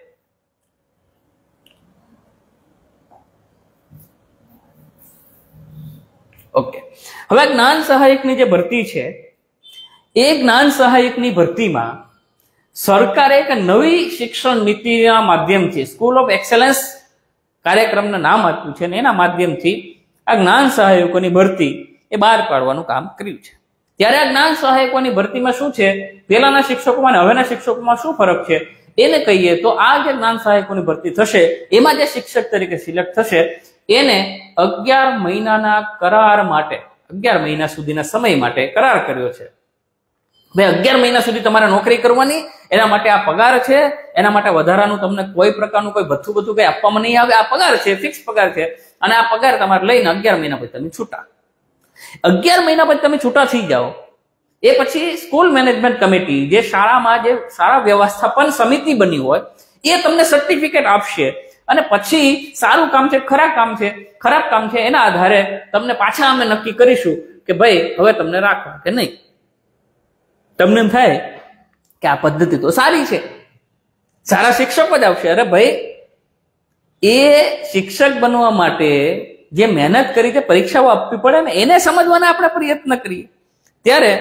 ઓકે, હવે જ્ઞાન સહાયકની જે ભરતી છે એ જ્ઞાન સહાયકની ભરતીમાં સરકારે એક નવી શિક્ષણ નીતિના માધ્યમથી સ્કૂલ ઓફ એક્સેલન્સ કાર્યક્રમનું નામ આપ્યું છે અને એના માધ્યમથી આ જ્ઞાન સહાયકોની ભરતી એ બહાર પાડવાનું કામ કર્યું છે. ત્યારે આ જ્ઞાન સહાયકોની ભરતીમાં શું છે, પહેલાના શિક્ષકોમાં અને હવેના શિક્ષકોમાં શું ફરક છે એને કહીએ તો આ જે જ્ઞાન સહાયકોની ભરતી થશે એમાં જે શિક્ષક તરીકે સિલેક્ટ થશે એને 11 મહિનાના કરાર માટે, 11 મહિના સુધીના સમય માટે કરાર કર્યો છે. ભાઈ 11 મહિના સુધી તમારે નોકરી કરવાની, એના માટે આ પગાર છે, એના માટે વધારાનું તમને કોઈ પ્રકારનું કોઈ ભથ્થું કઈ આપવામાં નહીં આવે. આ પગાર છે, ફિક્સ પગાર છે અને આ પગાર તમારે લઈને 11 મહિના પછી તમે છૂટા. 11 મહિના પછી તમે છૂટા થઈ જાઓ એ પછી સ્કૂલ મેનેજમેન્ટ કમિટી, જે શાળામાં જે શાળા વ્યવસ્થાપન સમિતિ બની હોય એ તમને સર્ટિફિકેટ આપશે અને પછી સારું કામ છે, ખરાબ કામ છે એના આધારે તમને પાછા અમે નક્કી કરીશું કે ભાઈ હવે તમને રાખવા કે નહીં. તમને એમ થાય કે આ પદ્ધતિ તો સારી છે, સારા શિક્ષકો જ આવશે. અરે ભાઈ એ શિક્ષક બનવા માટે જે મહેનત કરી તે પરીક્ષાઓ આપવી પડે ને એને સમજવાના આપણે પ્રયત્ન કરીએ. ત્યારે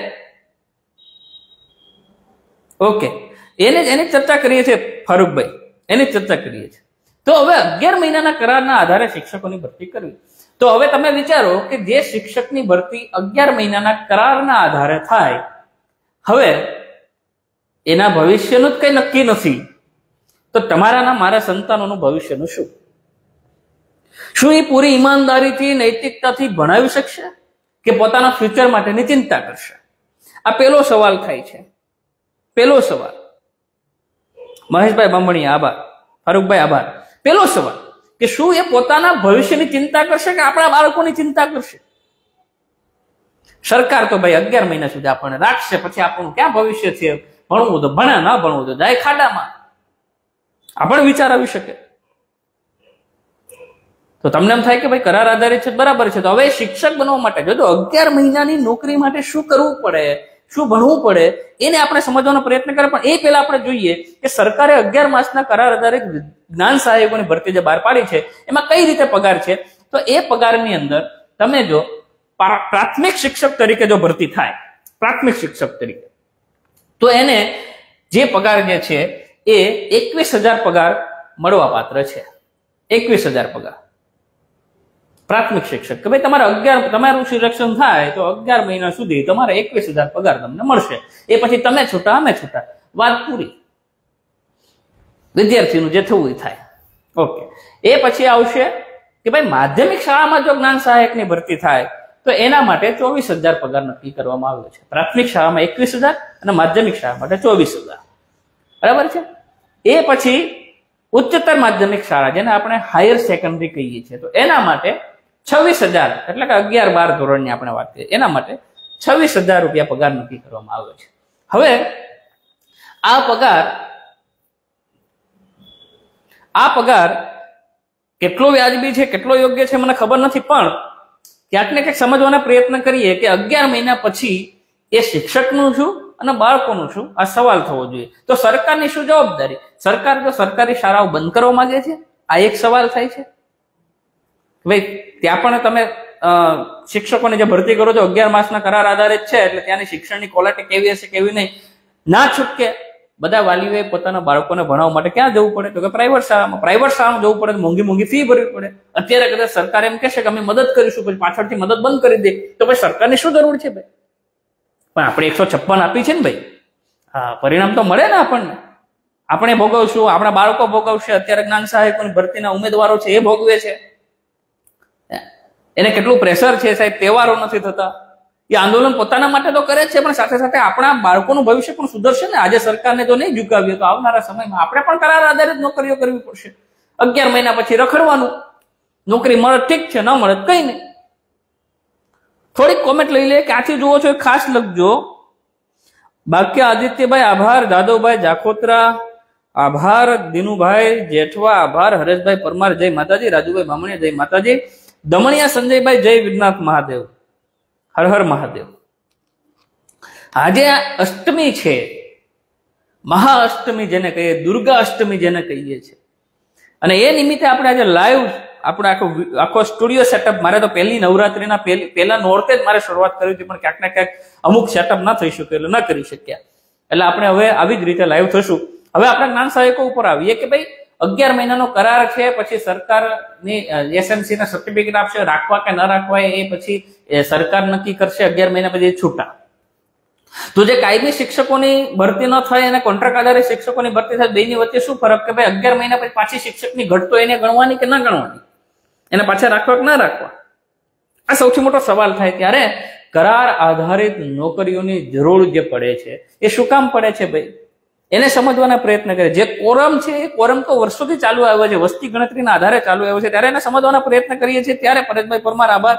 ઓકે, એની ચર્ચા કરીએ છીએ ફારૂકભાઈ, એની ચર્ચા કરીએ છીએ. તો હવે 11 મહિનાના કરારના આધારે શિક્ષકોની ભરતી કરવી. તો હવે તમે વિચારો કે જે શિક્ષકની ભરતી 11 મહિનાના કરારના આધારે થાય, હવે એના ભવિષ્યનું જ કઈ નક્કી નથી તો તમારાના મારા સંતાનોનું ભવિષ્યનું શું? શું એ પૂરી ઈમાનદારીથી, નૈતિકતાથી ભણાવી શકશે કે પોતાના ફ્યુચર માટેની ચિંતા કરશે? આ પહેલો સવાલ થાય છે. પહેલો સવાલ. મહેશભાઈ બામણી આભાર, ફારૂકભાઈ આભાર. પહેલો સવાલ કે શું એ પોતાના ભવિષ્યની ચિંતા કરશે કે આપણા બાળકોની ચિંતા કરશે? સરકાર તો ભાઈ 11 મહિના સુધી આપણને રાખશે, પછી આપણું ક્યાં ભવિષ્ય છે? ભણવું તો ભણે, ના ભણવું તો જાય ખાડામાં. આપણે વિચાર આવી શકે. તો તમને એમ થાય કે ભાઈ કરાર આધારિત છે, બરાબર છે. તો હવે શિક્ષક બનવા માટે જો 11 મહિનાની નોકરી માટે શું કરવું પડે, શું ભણવું પડે એને આપણે સમજવાનો પ્રયત્ન કરીએ. પણ એ પહેલા આપણે જોઈએ કે સરકારે 11 માસના કરાર આધારિત જ્ઞાન સહાયકોની ભરતી જે બહાર પાડી છે એમાં કઈ રીતે પગાર છે. તો એ પગારની અંદર તમે જો પ્રાથમિક શિક્ષક તરીકે જો ભરતી થાય, પ્રાથમિક શિક્ષક તરીકે, તો એને જે પગાર જે છે એ 21,000 પગાર મળવા પાત્ર છે. 21,000 પગાર. પ્રાથમિક શિક્ષક કે ભાઈ તમારું સિલેક્શન થાય તો 11 મહિના સુધી તમારે 21,000 પગાર તમને મળશે. એ પછી તમે છૂટા અમે છૂટા, વાત પૂરી. વિદ્યાર્થીનું જે થવું એ થાય. ઓકે. એ પછી આવશે કે ભાઈ માધ્યમિક શાળામાં જો જ્ઞાન સહાયકની ભરતી થાય તો એના માટે 24,000 પગાર નક્કી કરવામાં આવ્યો છે. પ્રાથમિક શાળામાં 21,000 અને માધ્યમિક શાળા માટે 24,000. બરાબર છે. એ પછી ઉચ્ચતર માધ્યમિક શાળા જેને આપણે હાયર સેકન્ડરી કહીએ છીએ તો એના માટે 26,000 એટલે કે 11-12 ધોરણની આપણે વાત કરીએ એના માટે 26,000 રૂપિયા પગાર નક્કી કરવામાં આવ્યો છે. હવે આ પગાર કેટલો વ્યાજબી છે, કેટલો યોગ્ય છે મને ખબર નથી, પણ ક્યાંક ને ક્યાંક સમજવાના પ્રયત્ન કરીએ કે 11 મહિના પછી એ શિક્ષકનું શું અને બાળકોનું શું આ સવાલ થવો જોઈએ. તો સરકારની શું જવાબદારી? સરકાર જો સરકારી શાળાઓ બંધ કરવા માંગે છે, આ એક સવાલ થાય છે. ભાઈ ત્યાં પણ તમે શિક્ષકોની જે ભરતી કરો છો 11 માસના કરાર આધારિત છે એટલે ત્યાંની શિક્ષણની ક્વોલિટી કેવી હશે કેવી નહીં ના છૂટકે બધા વાલીઓએ પોતાના બાળકોને ભણાવવા માટે ક્યાં જવું પડે? તો કે પ્રાઇવેટ શાળામાં જવું પડે, મોંઘી ફી ભરવી પડે. અત્યારે કદાચ સરકાર એમ કહેશે કે અમે મદદ કરીશું, પછી પાછળથી મદદ બંધ કરી દે તો પછી સરકારની શું જરૂર છે ભાઈ? પણ આપણે 156 આપી છે ને ભાઈ, હા પરિણામ તો મળે ને આપણને. આપણે ભોગવશું, આપણા બાળકો ભોગવશે. અત્યારે જ્ઞાન સહાયકોની ભરતીના ઉમેદવારો છે એ ભોગવે છે. એને કેટલું પ્રેશર છે સાહેબ, તહેવારો નથી થતા. એ આંદોલન પોતાના માટે તો કરે છે પણ સાથે સાથે આપણા બાળકોનું ભવિષ્ય પણ સુધરશે ને. આજે સરકારને તો નહીં ઝુકાવીએ તો આવનારા સમયમાં આપણે પણ કરાર આધારિત નોકરીઓ કરવી પડશે. 11 મહિના પછી રખડવાનું. નોકરી મળે ઠીક છે, ન મળે કઈ નહીં. થોડીક કોમેન્ટ લઈ લે, ક્યાંથી જુઓ છો એ ખાસ લખજો. બાકી આદિત્યભાઈ આભાર, જાદવભાઈ જાખોત્રા આભાર, દિનુભાઈ જેઠવા આભાર, હરેશભાઈ પરમાર જય માતાજી, રાજુભાઈ બામણીયા જય માતાજી, દમણિયા સંજયભાઈ જય વિદ્યનાથ મહાદેવ, હર હર મહાદેવ. આજે અષ્ટમી છે, મહાઅષ્ટમી જેને કહીએ, દુર્ગા અષ્ટમી જેને કહીએ છીએ, અને એ નિમિત્તે આપણે આજે લાઈવ આપણે આખો સ્ટુડિયો સેટઅપ, મારે તો પહેલી નવરાત્રીના પહેલા નોરતે જ મારે શરૂઆત કરી હતી પણ ક્યાંક ને ક્યાંક અમુક સેટઅપ ના થઈ શક્યું એટલે ન કરી શક્યા. એટલે આપણે હવે આવી જ રીતે લાઈવ થશું. હવે આપણે જ્ઞાન સહાયકો ઉપર આવીએ કે ભાઈ 11 મહિનાનો કરાર છે, પછી સરકારની એસએમસી ના સર્ટિફિકેટ આપશે, રાખવા કે ન રાખવા એ પછી સરકાર નક્કી કરશે. 11 મહિના પછી છૂટા. તો જે કાયમી શિક્ષકોની ભરતી ન થાય અને કોન્ટ્રાક્ટ આધારિત શિક્ષકોની ભરતી થાય, બેની વચ્ચે શું ફરક કે ભાઈ 11 મહિના પછી પાછી શિક્ષકની ઘટ તો એને ગણવાની કે ના ગણવાની, એને પાછા રાખવા કે ના રાખવા, આ સૌથી મોટો સવાલ થાય. ત્યારે કરાર આધારિત નોકરીઓની જરૂર જે પડે છે એ શું કામ પડે છે ભાઈ, એને સમજવાના પ્રયત્ન કરે. જે કોરમ છે એ કોરમ તો વર્ષોથી ચાલુ આવ્યો છે, વસ્તી ગણતરીના આધારે ચાલુ આવ્યો છે, ત્યારે એને સમજવાના પ્રયત્ન કરીએ છીએ. ત્યારે પરેશભાઈ પરમાર આભાર,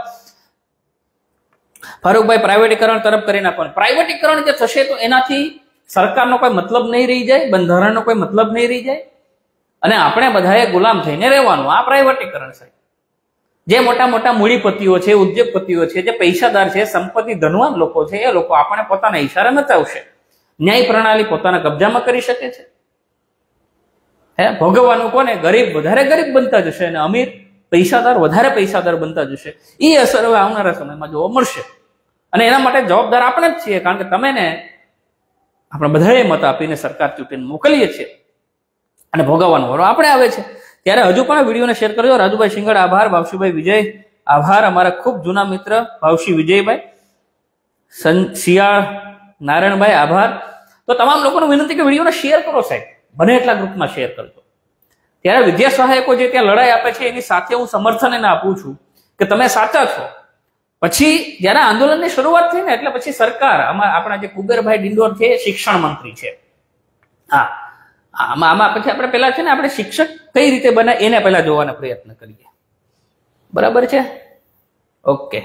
ફારૂકભાઈ પ્રાઇવેટીકરણ તરફ કરી નાખવાનું. પ્રાઇવેટીકરણ જે થશે તો એનાથી સરકારનો કોઈ મતલબ નહીં રહી જાય, બંધારણનો કોઈ મતલબ નહીં રહી જાય અને આપણે બધાએ ગુલામ થઈને રહેવાનું. આ પ્રાઇવેટીકરણ છે. જે મોટા મોટા મૂડીપતિઓ છે, ઉદ્યોગપતિઓ છે, જે પૈસાદાર છે, સંપત્તિ ધનવાન લોકો છે, એ લોકો આપણે પોતાના ઈશારે નચાવશે. ન્યાય પ્રણાલી પોતાના કબજામાં કરી શકે છે. ભોગવવાનું કોને? ગરીબ વધારે ગરીબ બનતા જશે અને અમીર પૈસાદાર વધારે પૈસાદાર બનતા જશે. એ અસર હવે આવનારા સમયમાં જોવા મળશે અને એના માટે જવાબદાર આપણે જ છીએ, કારણ કે તમે ને આપણે બધાએ મત આપીને સરકાર ચૂંટીને મોકલીએ છીએ અને ભોગવવાનો વારો આપણે આવે છે. ત્યારે હજુ પણ વિડીયોને શેર કરજો. રાજુભાઈ સિંગડ આભાર, ભાવશીભાઈ વિજય આભાર, અમારા ખૂબ જૂના મિત્ર ભાવશી વિજયભાઈ, શિયાળ નારાયણભાઈ આભાર. તો તમામ લોકોને વિનંતી કે વિડીયોને શેર કરો સાહેબ, બને એટલા ગ્રુપમાં શેર કરજો. ત્યારે વિદ્યા સહાયકો જે ત્યાં લડાઈ આપે છે એની સાથે હું સમર્થન એને આપું છું કે તમે સાચા છો. પછી જયારે આંદોલનની શરૂઆત થઈ ને એટલે પછી સરકાર, આપણા જે કુબેરભાઈ ડિંડોર છે શિક્ષણ મંત્રી છે, હા આમાં પછી આપણે પેલા છે ને આપણે શિક્ષક કઈ રીતે બને એને પહેલા જોવાનો પ્રયત્ન કરીએ. બરાબર છે? ઓકે.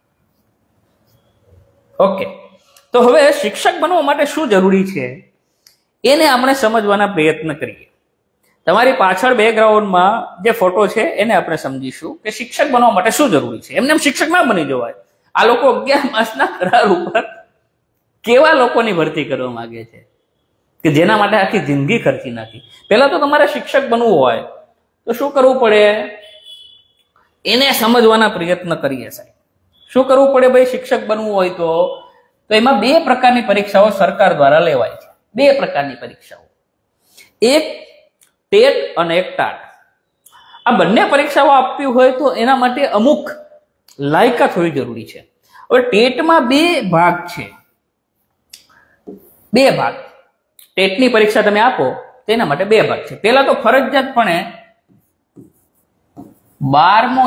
તો હવે શિક્ષક બનવા માટે શું જરૂરી છે એને આપણે સમજવાના પ્રયત્ન કરીએ. તમારી પાછળ બેકગ્રાઉન્ડમાં જે ફોટો છે એને આપણે સમજીશું કે શિક્ષક બનવા માટે શું જરૂરી છે. એમને શિક્ષક ના બની જવાય. આ લોકો 11 માસના કરાર ઉપર કેવા લોકોની ભરતી કરવા માંગે છે કે જેના માટે આખી જિંદગી ખર્ચી નાખી. પહેલા તો તમારે શિક્ષક બનવું હોય તો શું કરવું પડે એને સમજવાના પ્રયત્ન કરીએ સાહેબ. શું કરવું પડે ભાઈ શિક્ષક બનવું હોય તો એમાં 2 પ્રકારની પરીક્ષાઓ સરકાર દ્વારા લેવાય છે. 2 પ્રકારની પરીક્ષાઓ, એક ટેટ અને એક ટાટ. આ બંને પરીક્ષાઓ આપવી હોય તો એના માટે અમુક લાયકાત હોવી જરૂરી છે. હવે ટેટમાં બે ભાગ છે, બે ભાગ. ટેટની પરીક્ષા તમે આપો તેના માટે બે ભાગ છે. પહેલા તો ફરજિયાતપણે 12મું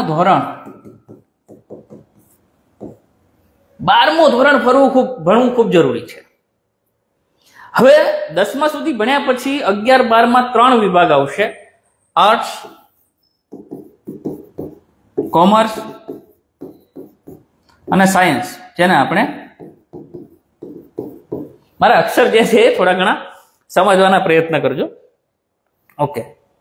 ધોરણ ભણવું ખૂબ જરૂરી છે. હવે 10મા સુધી ભણ્યા પછી 11-12માં 3 વિભાગ આવશે, આર્ટ્સ, કોમર્સ અને સાયન્સ, જેને આપણે, મારા અક્ષર જે છે થોડા ઘણા સમજવાના પ્રયત્ન કરજો. ઓકે,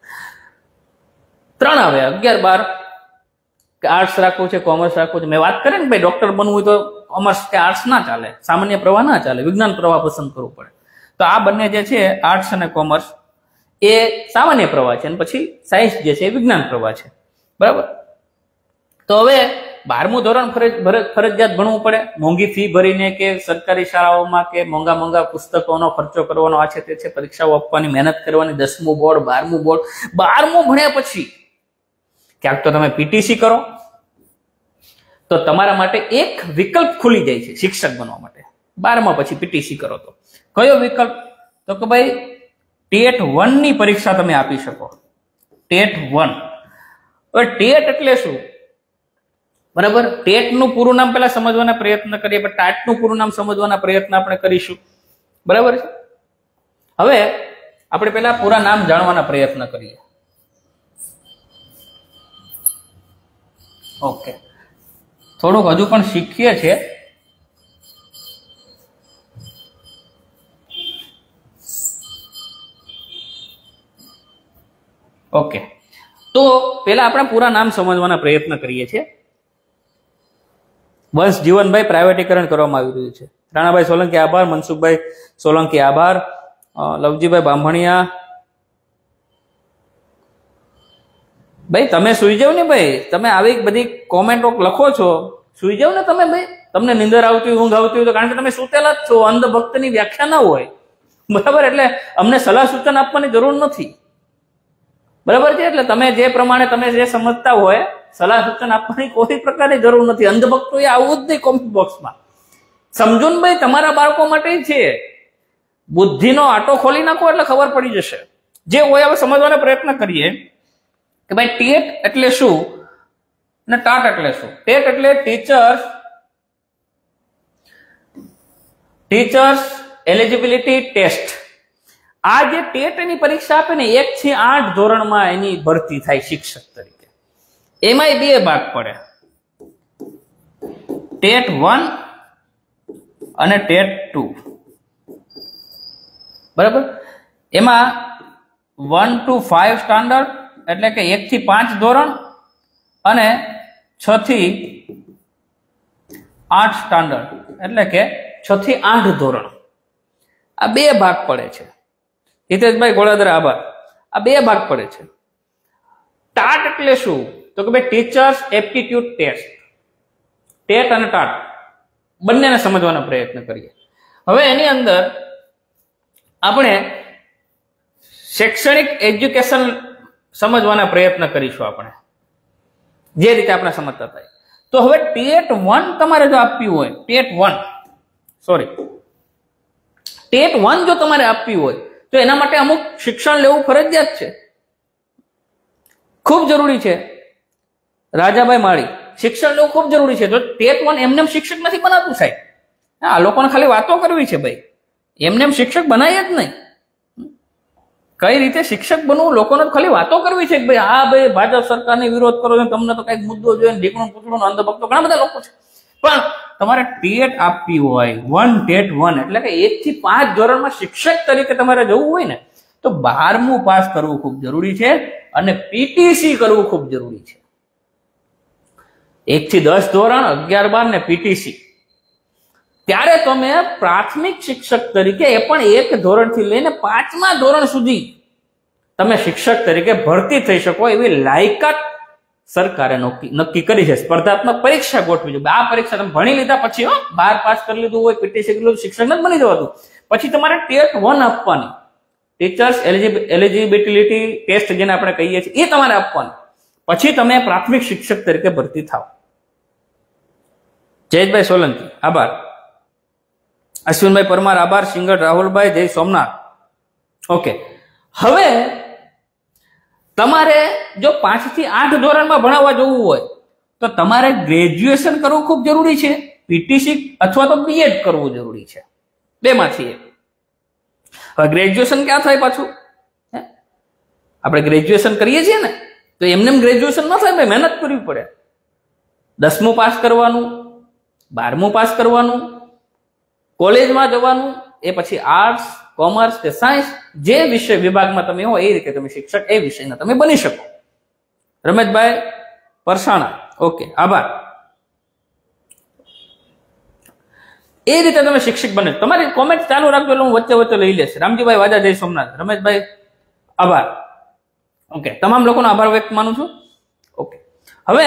3 આવે, 11-12 કે આર્ટ્સ રાખવું છે, કોમર્સ રાખવું છે. મેં વાત કરી ને ભાઈ, ડોક્ટર બનવું હોય તો કોમર્સ કે આર્ટ્સ ના ચાલે, સામાન્ય પ્રવાહ ના ચાલે, વિજ્ઞાન પ્રવાહ પસંદ કરવું પડે. તો આ બંને જે છે, આર્ટ્સ અને કોમર્સ, એ સામાન્ય પ્રવાહ છે, અને પછી સાયન્સ જે છે એ વિજ્ઞાન પ્રવાહ છે. બરાબર? તો હવે 12મું ધોરણ ફરજિયાત ભણવું પડે, મોંઘી ફી ભરીને કે સરકારી શાળાઓમાં કે મોંઘા પુસ્તકોનો ખર્ચો કરવાનો આ છે તે છે, પરીક્ષાઓ આપવાની, મહેનત કરવાની. 10મું બોર્ડ, 12મું બોર્ડ. 12મું ભણ્યા પછી ક્યાંક તો તમે પીટીસી કરો તો તમારા માટે એક વિકલ્પ ખુલી જાય છે શિક્ષક બનવા માટે. 12મા પછી પીટીસી કરો તો કયો વિકલ્પ? તો કે ભાઈ ટેટ 1 ની પરીક્ષા તમે આપી શકો. ટેટ 1. હવે ટેટ એટલે શું? બરાબર, ટેટ નું પૂરું નામ પહેલા સમજવાના પ્રયત્ન કરીએ, પણ ટાટ નું પૂરું નામ સમજવાના પ્રયત્ન આપણે કરીશું. બરાબર છે? હવે આપણે પહેલા પૂરા નામ જાણવાના પ્રયત્ન કરીએ. ઓકે, થોડુંક હજુ પણ શીખીએ છીએ. ઓકે, તો પહેલા આપણે પૂરા નામ સમજવાના પ્રયત્ન કરીએ છીએ. વંશ જીવનભાઈ પ્રાઇવેટીકરણ કરવામાં આવી રહ્યું છે. રાણાભાઈ સોલંકી આભાર, મનસુખભાઈ સોલંકી આભાર, લવજીભાઈ બાંભણિયા. ભાઈ તમે સુઈ જાવ ને ભાઈ, તમે આવી બધી કોમેન્ટો લખો છો, સુઈ જાવ ને તમે ભાઈ. તમને નિંદર આવતી, ઊંઘ આવતી હોય તો, કારણ કે તમે સુતેલા જ છો, અંધભક્તની વ્યાખ્યા ના હોય. બરાબર? એટલે અમને સલાહ સૂચન આપવાની જરૂર નથી. બરાબર છે? એટલે તમે જે પ્રમાણે તમે જે સમજતા હોય, સલાહ સૂચન આપવાની કોઈ પ્રકારની જરૂર નથી. અંધભક્તો એ આવું જ નહીં કોમેન્ટ બોક્સમાં. સમજો ને ભાઈ, તમારા બાળકો માટે છે. બુદ્ધિનો આટો ખોલી નાખો એટલે ખબર પડી જશે. જે હોય હવે સમજવાનો પ્રયત્ન કરીએ કે ભાઈ ટેટ એટલે શું અને ટાટ એટલે શું. ટેટ એટલે ટીચર્સ એલિજિબિલિટી ટેસ્ટ. આ જે ટેટ ની પરીક્ષા આપે ને, 1 થી 8 ધોરણમાં એની ભરતી થાય શિક્ષક તરીકે. એમાંય 2 ભાગ પડે, ટેટ 1 અને ટેટ 2. બરાબર? એમાં 1 to 5 સ્ટાન્ડર્ડ એટલે કે 1 થી 5 ધોરણ અને 6 થી 8 સ્ટાન્ડર્ડ એટલે કે 6 થી 8 ધોરણ. આ 2 ભાગ પડે છે. હિતેશભાઈ ગોળાદર આભાર. આ 2 ભાગ પડે છે. ટાટ એટલે શું? તો કે ભાઈ ટીચર્સ એપ્ટિટ્યુડ ટેસ્ટ. ટેટ અને ટાટ બંનેને સમજવાનો પ્રયત્ન કરીએ. હવે એની અંદર આપણે શૈક્ષણિક એજ્યુકેશન સમજવાના પ્રયત્ન કરીશું, આપણે જે રીતે આપણે સમજતા થાય. તો હવે ટેટ 1 તમારે જો આપવી હોય, ટેટ 1 જો તમારે આપવી હોય તો એના માટે અમુક શિક્ષણ લેવું ફરજિયાત છે, ખૂબ જરૂરી છે. રાજાભાઈ માળી, શિક્ષણ લેવું ખૂબ જરૂરી છે. તો ટેટ 1 એમને શિક્ષક નથી બનાવતું સાહેબ. આ લોકોને ખાલી વાતો કરવી છે ભાઈ, એમને શિક્ષક બનાય જ નહીં. કઈ રીતે શિક્ષક બનવું, લોકોને ખાલી વાતો કરવી છે કે ભાઈ આ ભાઈ ભાજપ સરકારને વિરોધ કરો છો, તમને તો કઈક મુદ્દો જોઈએ, ઢીકણું પૂછડું, અંધભક્તો ઘણા બધા લોકો છે. પણ તમારે ટેટ આપવી હોય, ટેટ 1 એટલે કે 1 થી 5 ધોરણમાં શિક્ષક તરીકે તમારે જવું હોય ને, તો 12મું પાસ કરવું ખૂબ જરૂરી છે અને પીટીસી કરવું ખૂબ જરૂરી છે. 1 થી 10 ધોરણ, 11-12 ને પીટીસી. ત્યારે તમે પ્રાથમિક શિક્ષક તરીકે, એ પણ 1 ધોરણથી લઈને 5મા ધોરણ સુધી તમે શિક્ષક તરીકે ભરતી થઈ શકો એવી લાયકાત સરકારે નક્કી કરી છે. સ્પર્ધાત્મક પરીક્ષા ગોઠવી છે. આ પરીક્ષા તમે ભણી લીધા પછી 12 પાસ કરી લીધું હોય, પીટીસી કરી લીધું, શિક્ષક નથી બની જવાતું. પછી તમારે ટેટ 1 આપવાની, ટીચર્સ એલિજિબિલિટી ટેસ્ટ જેને આપણે કહીએ છીએ, એ તમારે આપવાની. પછી તમે પ્રાથમિક શિક્ષક તરીકે ભરતી થાવ. જયેશભાઈ સોલંકી આભાર, અશ્વિનભાઈ પરમાર આભાર, સિંગર રાહુલભાઈ, જય સોમનાથ. ઓકે, હવે તમારે જો 5 થી 8 ધોરણમાં ભણાવવા જવું હોય તો તમારે ગ્રેજ્યુએશન કરવું ખૂબ જરૂરી છે, પીટીસી અથવા તો બીએડ કરવું જરૂરી છે, બેમાંથી એક. હવે ગ્રેજ્યુએશન ક્યાં થાય પાછું? આપણે ગ્રેજ્યુએશન કરીએ છીએ ને તો એમને ગ્રેજ્યુએશન ન થાય, મહેનત કરવી પડે. 10મું પાસ કરવાનું, 12મું પાસ કરવાનું, કોલેજમાં જવાનું, એ પછી આર્ટ્સ, કોમર્સ કે સાયન્સ, જે વિષય વિભાગમાં તમે હો એ રીતે તમે શિક્ષક એ વિષયના તમે બની શકો. રમેશભાઈ પરસાણા, ઓકે આભાર. એ રીતે તમે શિક્ષક બને. તમારી કોમેન્ટ ચાલુ રાખજો એટલે હું વચ્ચે વચ્ચે લઈ લેશે. રામજીભાઈ વાજા, જય સોમનાથ. રમેશભાઈ આભાર. ઓકે, તમામ લોકોનો આભાર વ્યક્ત માનું છું. ઓકે, હવે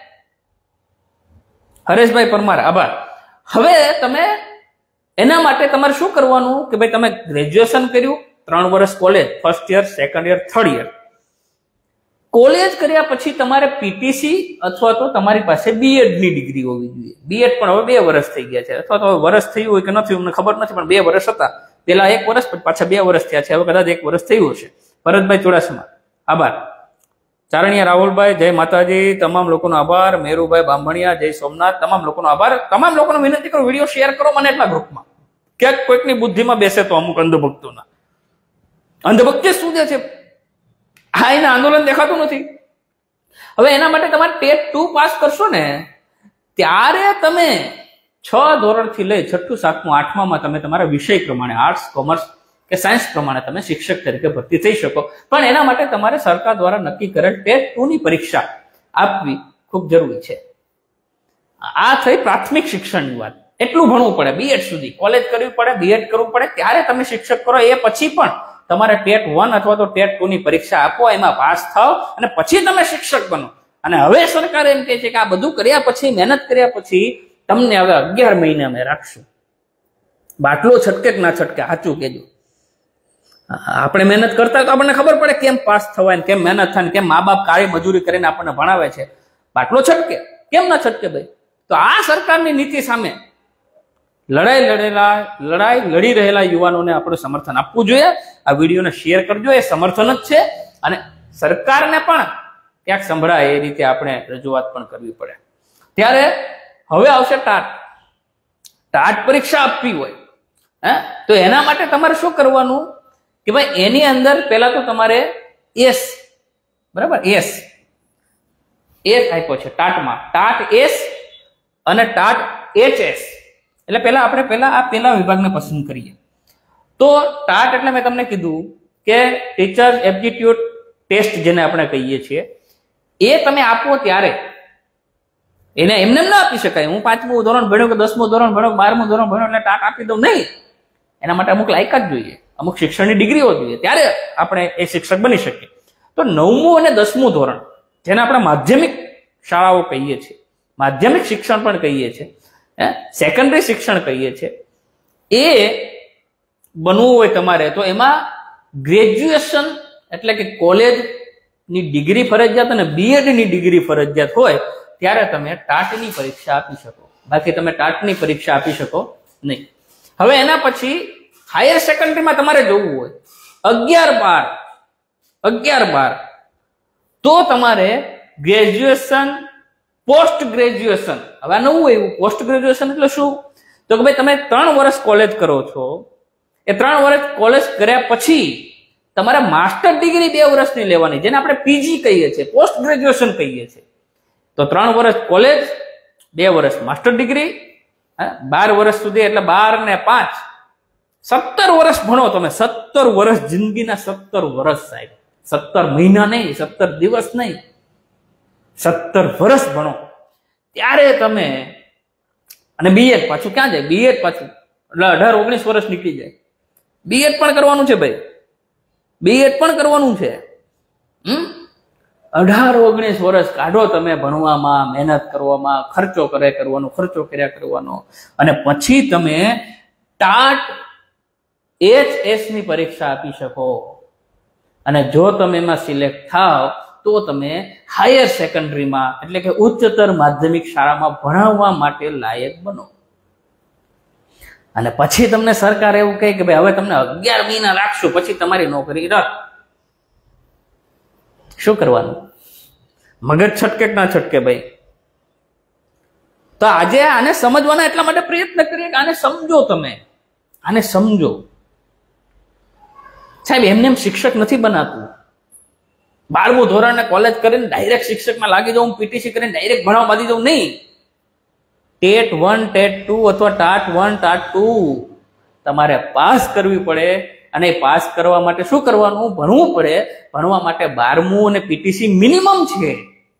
હરેશભાઈ પરમાર આભાર. હવે તમે એના માટે તમારે શું કરવાનું કે ભાઈ તમે ગ્રેજ્યુએશન કર્યું, 3 વર્ષ college, first year, second year, third year. College કર્યા પછી તમારે પીટીસી અથવા તો તમારી પાસે બીએડ ની ડિગ્રી હોવી જોઈએ. બીએડ પણ હવે 2 વર્ષ થઈ ગયા છે, અથવા તો વર્ષ થયું હોય કે નથી મને ખબર નથી, પણ 2 વર્ષ હતા. પેલા 1 વર્ષ, પાછા 2 વર્ષ થયા છે. હવે કદાચ 1 વર્ષ થયું હશે. ભરતભાઈ ચુડાસમા આભાર. ચારણિયા રાહુલભાઈ, જય માતાજી. તમામ લોકોનો આભાર. મેરુભાઈ બાંભણિયા, જય સોમનાથ. તમામ લોકોનો આભાર. તમામ લોકોને વિનંતી કરો, વિડીયો શેર કરો મને એટલા ગ્રુપમાં. ક્યાંક કોઈકની બુદ્ધિમાં બેસે તો અમુક અંધભક્તોના. અંધભક્તિ શું છે? હા, એને આંદોલન દેખાતું નથી. હવે એના માટે તમારે ટેટ 2 પાસ કરશો ને ત્યારે તમે 6 ધોરણથી લઈ 6ઠું, 7મું, 8મામાં તમે તમારા વિષય પ્રમાણે આર્ટ્સ, કોમર્સ કે સાયન્સ પ્રમાણે તમે શિક્ષક તરીકે ભરતી થઈ શકો. પણ એના માટે તમારે સરકાર દ્વારા નક્કી કરેલ ટેટ 2 ની પરીક્ષા આપવી ખૂબ જરૂરી છે. આ થઈ પ્રાથમિક શિક્ષણની વાત. એટલું ભણવું પડે, બીએડ સુધી કોલેજ કરવી પડે, બીએડ કરવું પડે, ત્યારે તમે શિક્ષક કરો. એ પછી પણ તમારે ટેટ 1 અથવા તો ટેટ 2 ની પરીક્ષા આપો, એમાં પાસ થાવ અને પછી તમે શિક્ષક બનો. અને હવે સરકાર એમ કહે છે કે આ બધું કર્યા પછી, મહેનત કર્યા પછી તમને હવે 11 મહિને અમે રાખશું. બાટલો છટકે કે ના છટકે, સાચું કેજો. આપણે મહેનત કરતા તો આપણને ખબર પડે કેમ પાસ થવાય ને કેમ મહેનત થાય ને કેમ મા બાપ કાળી મજૂરી કરીને આપણને ભણાવે છે. બાટલો છટકે કેમ ના છટકે ભાઈ? તો આ સરકારની નીતિ સામે લડાઈ લડી રહેલા યુવાનોને આપણે સમર્થન આપવું જોઈએ. આ વિડીયોને શેર કરજો, એ સમર્થન જ છે. અને સરકારને પણ ક્યાંક સંભળાય એ રીતે આપણે રજૂઆત પણ કરવી પડે. ત્યારે હવે આવશે ટાટ પરીક્ષા આપવી હોય તો એના માટે તમારે શું કરવાનું કે ભાઈ એની અંદર પહેલા તો તમારે એસ, બરાબર, એસ આપ્યો છે ટાટમાં, ટાટ એસ અને ટાટ HS. એટલે આપણે આ પેલા વિભાગને પસંદ કરીએ. તો ટાટ એટલે મેં તમને કીધું કે ટીચર એપ્ટિટ્યુડ ટેસ્ટ જેને આપણે કહીએ છીએ, એ તમે આપો ત્યારે એને એમને ના આપી શકાય. હું 5મું ધોરણ ભણ્યો કે 10મું ધોરણ ભણ્યો, 12મું ધોરણ ભણ્યો એટલે ટાટ આપી દઉં, નહીં. એના માટે અમુક લાયકાત જોઈએ, અમુક શિક્ષણની ડિગ્રીઓ જોઈએ, ત્યારે આપણે એ શિક્ષક બની શકીએ. તો 9મું અને 10મું ધોરણ, જેને આપણે માધ્યમિક શાળાઓ કહીએ છીએ, માધ્યમિક શિક્ષણ પણ કહીએ છીએ, સેકન્ડરી શિક્ષણ કહીએ છીએ, એ બનવું હોય તમારે તો એમાં ગ્રેજ્યુએશન એટલે કે કોલેજની ડિગ્રી ફરજિયાત અને બીએડની ડિગ્રી ફરજિયાત હોય ત્યારે તમે ટાટની પરીક્ષા આપી શકો. બાકી તમે ટાટની પરીક્ષા આપી શકો નહીં. હવે એના પછી હાયર સેકન્ડરીમાં તમારે જવું હોય 11-12 તો તમારે ગ્રેજ્યુએશન, પોસ્ટ ગ્રેજ્યુએશન. હવે આ નવું એવું પોસ્ટ ગ્રેજ્યુએશન એટલે શું? તો કે ભાઈ તમે 3 વર્ષ કોલેજ કરો છો, એ 3 વર્ષ કોલેજ કર્યા પછી તમારે માસ્ટર ડિગ્રી 2 વર્ષની લેવાની, જેને આપણે પીજી કહીએ છીએ, પોસ્ટ ગ્રેજ્યુએશન કહીએ છીએ. તો 3 વર્ષ કોલેજ, 2 વર્ષ માસ્ટર ડિગ્રી, 12 વર્ષ સુધી, એટલે 12 ને 5 17 વર્ષ ભણો તમે. 17 વર્ષ, જિંદગીના 17 વર્ષ સાહેબ. 17 મહિના નહીં, 17 દિવસ નહીં, 17 વર્ષ ભણો ત્યારે તમે. અને બીએડ પાછું ક્યાં જાય? બીએડ પાછું એટલે 18-19 વર્ષ નીકળી જાય. બીએડ પણ કરવાનું છે ભાઈ, બીએડ પણ કરવાનું છે. 18-19 વર્ષ કાઢો તમે ભણવામાં, મહેનત કરવામાં, ખર્ચો કર્યા કરવાનો, અને પછી તમે ટાટ HS ની પરીક્ષા આપી શકો. અને જો તમે એમાં સિલેક્ટ થાવ તો તમે હાયર સેકન્ડરીમાં એટલે કે ઉચ્ચતર માધ્યમિક શાળામાં ભણાવવા માટે લાયક બનો. અને પછી તમને સરકાર એવું કહે કે ભાઈ હવે તમને 11 મહિના રાખશું, પછી તમારી નોકરી રદ. શું કરવાનું? મગજ છટકે કે ના છટકે ભાઈ? તો આજે આને સમજવાના એટલા માટે પ્રયત્ન કરીએ કે આને સમજો. તમે આને સમજો. સાહેબ, એમને એમ શિક્ષક નથી બનાતું. 12મું ધોરણ ને કોલેજ કરીને ડાયરેક્ટ શિક્ષકમાં લાગી જાઉં, પીટીસી કરીને ડાયરેક્ટ ભણાવવા બાંધી જાઉં નહીં. ટેટ 1, ટેટ 2 અથવા ટાટ 1, ટાટ 2 તમારે પાસ કરવી પડે. અને પાસ કરવા માટે શું કરવાનું? ભણવું પડે. ભણવા માટે 12મું અને પીટીસી મિનિમમ છે.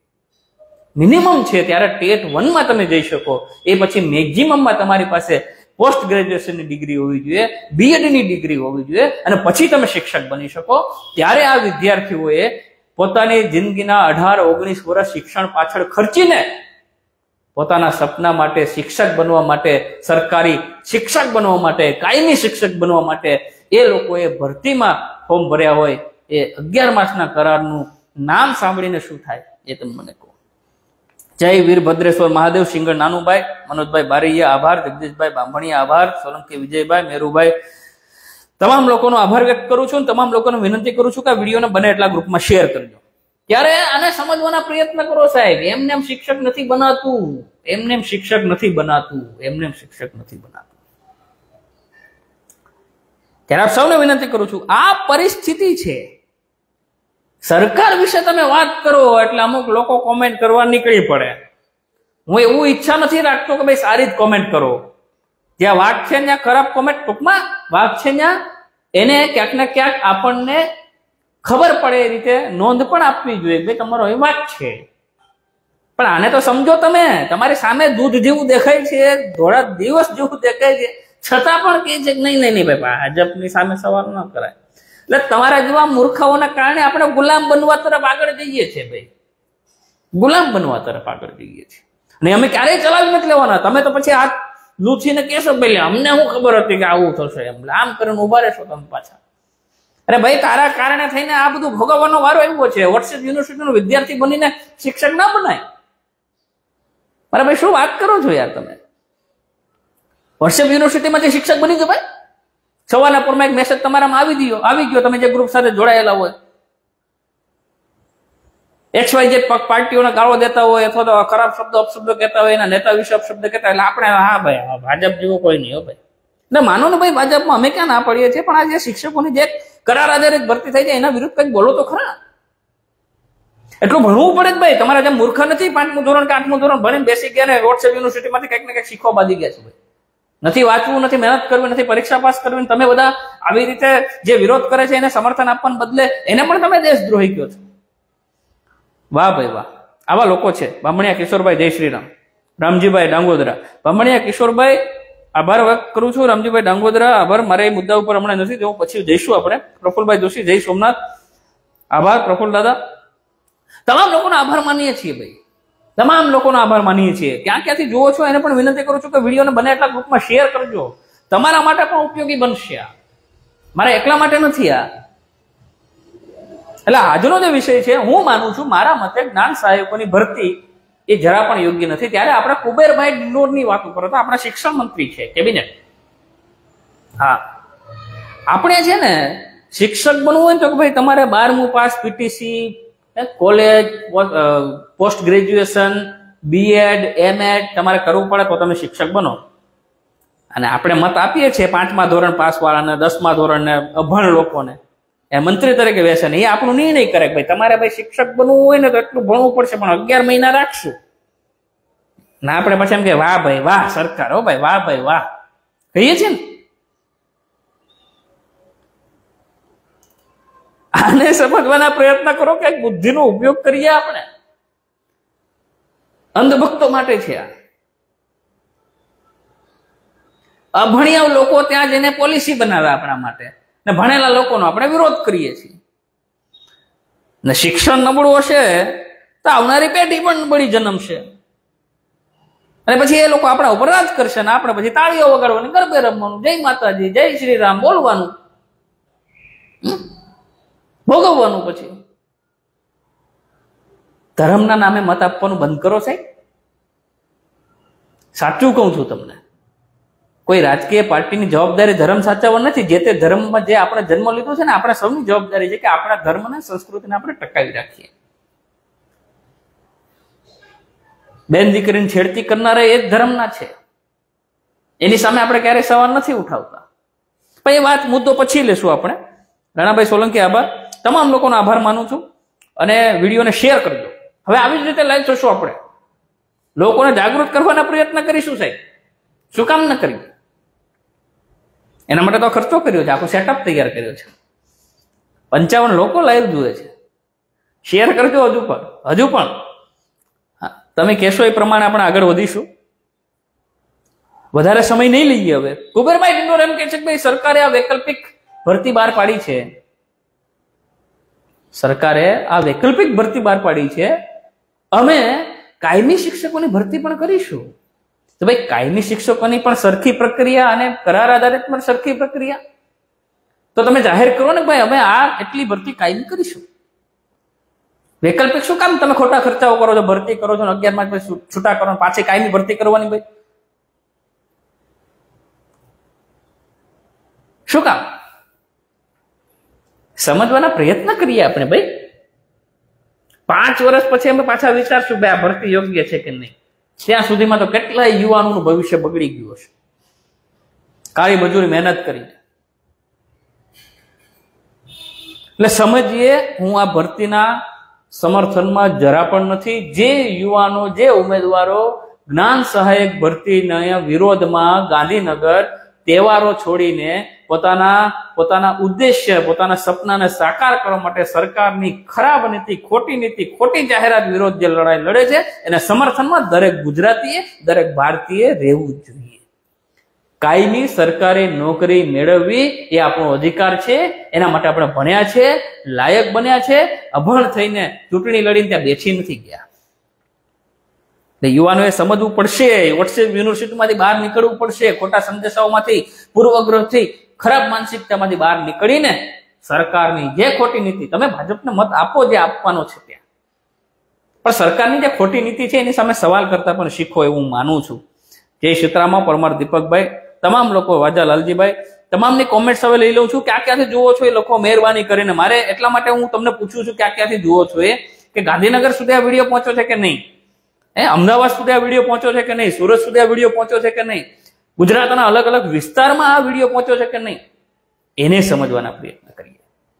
ત્યારે ટેટ 1 માં તમે જઈ શકો. એ પછી મેક્ઝિમમમાં તમારી પાસે પોસ્ટ ગ્રેજ્યુએશનની ડિગ્રી હોવી જોઈએ, બીએડની ડિગ્રી હોવી જોઈએ, અને પછી તમે શિક્ષક બની શકો. ત્યારે આ વિદ્યાર્થીઓએ પોતાની જિંદગીના 18-19 વર્ષ શિક્ષણ પાછળ ખર્ચીને પોતાના સપના માટે, શિક્ષક બનવા માટે, સરકારી શિક્ષક બનવા માટે, કાયમી શિક્ષક બનવા માટે એ લોકોએ ભરતીમાં ફોર્મ ભર્યા હોય. એ 11 માસના કરારનું નામ સાંભળીને શું થાય એ તમે મને કહો. જય વીરભદ્રેશ્વર મહાદેવ, સિંગર નાનુભાઈ, મનોજભાઈ બારૈયા આભાર, જગદીશભાઈ બાંભણિયા આભાર, સોલંકી વિજયભાઈ, મેરુભાઈ, તમામ લોકોનો આભાર વ્યક્ત કરું છું. તમામ લોકોને વિનંતી કરું છું કે આ વિડીયોને બને એટલા ગ્રુપમાં શેર કરજો. ત્યારે આને સમજવાના પ્રયત્ન કરો સાહેબ. એમને એમ શિક્ષક નથી બનાતું. એમને એમ શિક્ષક નથી બનાતું. એમને એમ શિક્ષક નથી બનાતું. ત્યારે આપ સૌને વિનંતી કરું છું, આ પરિસ્થિતિ છે. સરકાર વિશે તમે વાત કરો એટલે અમુક લોકો કોમેન્ટ કરવા નીકળી પડે. હું એવું ઈચ્છા નથી રાખતો કે ભાઈ સારી જ કોમેન્ટ કરો. જ્યાં વાત છે ત્યાં ખરાબ કોમેન્ટ, ટૂંકમાં વાત છે ત્યાં એને ક્યાંક ને ક્યાંક આપણને ખબર પડે એ રીતે નોંધ પણ આપવી જોઈએ. ભાઈ તમારો એ વાત છે, પણ આને તો સમજો. તમે તમારી સામે દૂધ જેવું દેખાય છે, ધોળા દિવસ જેવું દેખાય છે, છતાં પણ કહે છે કે નહીં ભાઈ ભાજપની સામે સવાલ ન કરાય. એટલે તમારા જેવા મૂર્ખાઓના કારણે આપણે ગુલામ બનવા તરફ આગળ જઈએ છીએ. ભાઈ ગુલામ બનવા તરફ આગળ જઈએ છીએ. અને અમે ક્યારેય ચલાવી નથી લેવાના. તમે તો પછી હાથ લૂછીને કહેશો ભાઈ અમને શું ખબર હતી કે આવું થશે, એમ આમ કરીને ઉભા રહેશો તમે પાછા. અરે ભાઈ, તારા કારણે થઈને આ બધું ભોગવવાનો વારો આવ્યો છે. વોટ્સએપ યુનિવર્સિટીનો વિદ્યાર્થી બનીને શિક્ષક ના બનાય. અરે ભાઈ, શું વાત કરો છો યાર તમે? વોટ્સએપ યુનિવર્સિટીમાંથી શિક્ષક બની ગયો ભાઈ. સવારના પોરમાં એક મેસેજ તમારામાં આવી ગયો. તમે જે ગ્રુપ સાથે જોડાયેલા હોય, XYZ પાર્ટીઓને ગાળો દેતા હોય અથવા તો ખરાબ શબ્દો અપશબ્દો કહેતા હોય, એના નેતા વિશે અપશબ્દ કહેતા હોય, એટલે આપણે હા ભાઈ ભાજપ જેવું કોઈ નહીં હો ભાઈ. એટલે માનો ને ભાઈ, ભાજપમાં અમે ક્યાં ના પડીએ છીએ, પણ આ જે શિક્ષકોની જે કરાર આધારિત ભરતી થઈ જાય એના વિરુદ્ધ કંઈક બોલો તો ખરા. એટલું ભણવું પડે જ ભાઈ. તમારા જેમ મૂર્ખ નથી 5મું ધોરણ કે 8મું ધોરણ ભણીને બેસી ગયા ને વોટ્સએપ યુનિવર્સિટીમાંથી કંઈક ને કંઈક શીખવા બાંધી ગયા છે ભાઈ. નથી વાંચવું, નથી મહેનત કરવી, નથી પરીક્ષા પાસ કરવી. તમે બધા આવી રીતે જે વિરોધ કરે છે એને સમર્થન આપવાને બદલે એને પણ તમે દેશદ્રોહી કહો છો. વાહ ભાઈ વાહ, આવા લોકો છે. બામણિયા કિશોરભાઈ, જય શ્રી રામ. રામજીભાઈ ડાંગોદરા, બામણિયા કિશોરભાઈ આભાર વ્યક્ત કરું છું. રામજીભાઈ ડાંગોદરા આભાર. મારે એ મુદ્દા ઉપર હમણાં નથી જવું, પછી જઈશું આપણે. પ્રફુલભાઈ જોશી, જય સોમનાથ, આભાર પ્રફુલ દાદા. તમામ લોકોનો આભાર માનીએ છીએ ભાઈ. તમામ લોકોનો આભાર માનીએ છીએ. ક્યાં ક્યાંથી જુઓ છો એને પણ વિનંતી કરું છું કે વિડીયોને બને એટલા ગ્રુપમાં શેર કરજો. તમારા માટે પણ ઉપયોગી બનશે. આ મારા એકલા માટે નથી. આ એટલે આજનો જે વિષય છે, હું માનું છું મારા મતે જ્ઞાન સહાયકોની ભરતી એ જરા પણ યોગ્ય નથી. ત્યારે આપણે કુબેરભાઈ ડિંડોરની વાત કરો તો આપણા શિક્ષણ મંત્રી છે, કેબિનેટ. હા, આપણે છે ને શિક્ષક બનવું હોય ને તો ભાઈ તમારે 12મું pass, PTC, college, post graduation, BEd, MEd તમારે કરવું પડે તો તમે શિક્ષક બનો. અને આપણે મત આપીએ છીએ 5મા ધોરણ પાસ વાળાને, 10મા ધોરણને, અભણ લોકોને એ મંત્રી તરીકે બેસે ને એ આપણું નિર્ણય કરે કે ભાઈ તમારે ભાઈ શિક્ષક બનવું હોય ને તો એટલું ભણવું પડશે, પણ 11 મહિના રાખશું. ના આપણે પછી એમ કે વાહ ભાઈ વાહ સરકાર, હો ભાઈ વાહ ભાઈ વાહ કહીએ છીએ ને. આને સમજવાના પ્રયત્ન કરો કે બુદ્ધિનો ઉપયોગ કરીએ આપણે. અંધભક્તો માટે છે આ. અભણિયા લોકો ત્યાં જઈને પોલિસી બનાવે આપણા માટે, ને ભણેલા લોકોનો આપણે વિરોધ કરીએ છીએ. ને શિક્ષણ નબળું હશે તો આવનારી પેઢી પણ નબળી જન્મશે, અને પછી એ લોકો આપણા ઉપર રાજ કરશે ને આપણે પછી તાળીઓ વગાડવાની, ગરબે રમવાનું, જય માતાજી, જય શ્રી રામ બોલવાનું, ભોગવવાનું પછી. ધર્મના નામે મત આપવાનું બંધ કરો સાહેબ. સાચું કહું છું તમને, કોઈ રાજકીય પાર્ટીની જવાબદારી ધર્મ સાચવવા નથી. જે તે ધર્મમાં જે આપણે જન્મ લીધો છે ને, આપણા સૌની જવાબદારી છે કે આપણા ધર્મને, સંસ્કૃતિને આપણે ટકાવી રાખીએ. બેન દીકરીને છેડતી કરનારા એ જ ધર્મના છે, એની સામે આપણે ક્યારેય સવાલ નથી ઉઠાવતા. પણ એ વાત મુદ્દો પછી લેશું આપણે. રાણાભાઈ સોલંકી, આભાર. તમામ લોકોનો આભાર માનું છું અને વિડીયોને શેર કરજો. હવે આવી જ રીતે લાઈવ થશું આપણે, લોકોને જાગૃત કરવાના પ્રયત્ન કરીશું સાહેબ. શું કામ ન કરીએ? એના માટે તો ખર્ચો કર્યો છે, આખો સેટઅપ તૈયાર કર્યો છે. 55 લોકો લાઈવ જુએ છે. શેર કરજો હજુ પણ. તમે કહેશો એ પ્રમાણે આપણે આગળ વધીશું. વધારે સમય નહીં લઈએ. હવે કુબેરભાઈ ડિંડોર એમ કહે છે કે ભાઈ સરકારે આ વૈકલ્પિક ભરતી બહાર પાડી છે. સરકારે આ વૈકલ્પિક ભરતી બહાર પાડી છે, અમે કાયમી શિક્ષકોની ભરતી પણ કરીશું. તો ભાઈ કાયમી શિક્ષકોની પણ સરખી પ્રક્રિયા અને કરાર આધારિત પણ સરખી પ્રક્રિયા તો તમે જાહેર કરો ને ભાઈ અમે આ એટલી ભરતી કાયમી કરીશું. વૈકલ્પિક શું કામ તમે ખોટા ખર્ચાઓ કરો છો, ભરતી કરો છો 11 માં પછી છૂટા કરો, પાછી કાયમી ભરતી કરવાની ભાઈ શું કામ? સમજવાના પ્રયત્ન કરીએ આપણે ભાઈ. 5 વર્ષ પછી અમે પાછા વિચારશું ભાઈ આ ભરતી યોગ્ય છે કે નહીં. ત્યાં સુધીમાં તો કેટલાય યુવાનોનું ભવિષ્ય બગડી ગયું હશે, કાળી મજૂરી મહેનત કરીને. એટલે સમજીએ, હું આ ભરતીના સમર્થનમાં જરા પણ નથી. જે યુવાનો, જે ઉમેદવારો જ્ઞાન સહાયક ભરતીના વિરોધમાં ગાંધીનગર તહેવારો છોડીને પોતાના ઉદ્દેશ્ય, પોતાના સપનાને સાકાર કરવા માટે સરકારની ખરાબ નીતિ, ખોટી નીતિ, ખોટી જાહેરાત વિરોધ જે લડાઈ લડે છે, એના સમર્થનમાં દરેક ગુજરાતીએ, દરેક ભારતીય રહેવું જોઈએ. કાયમી સરકારી નોકરી મેળવવી એ આપણો અધિકાર છે. એના માટે આપણે ભણ્યા છે, લાયક બન્યા છે. અભણ થઈને ચૂંટણી લડીને ત્યાં બેસી નથી ગયા. યુવાનોએ સમજવું પડશે, વોટ્સએપ યુનિવર્સિટીમાંથી બહાર નીકળવું પડશે, ખોટા સંદેશાઓમાંથી, પૂર્વગ્રહથી, ખરાબ માનસિકતામાંથી બહાર નીકળીને સરકારની જે ખોટી નીતિ, તમે ભાજપને મત આપો જે આપવાનો છે ત્યાં, પણ સરકારની જે ખોટી નીતિ છે એની સામે સવાલ કરતા પણ શીખો એવું માનું છું. જય સીતારામ, પરમાર દીપકભાઈ, તમામ લોકો, વાજા લાલજીભાઈ, તમામની કોમેન્ટ્સ હવે લઈ લઉં છું. ક્યાં ક્યાંથી જુઓ છો એ લોકો મહેરબાની કરીને. મારે એટલા માટે હું તમને પૂછું છું ક્યાં ક્યાંથી જુઓ છો એ, કે ગાંધીનગર સુધી આ વિડીયો પહોંચ્યો છે કે નહીં, અમદાવાદ સુધી આ વિડીયો પહોંચ્યો છે કે નહીં, સુરત સુધી આ વિડીયો પહોંચ્યો છે કે નહીં, ગુજરાતના અલગ અલગ વિસ્તારમાં આ વિડીયો પહોંચ્યો છે કે નહીં, એને સમજવાના પ્રયત્ન કરીએ.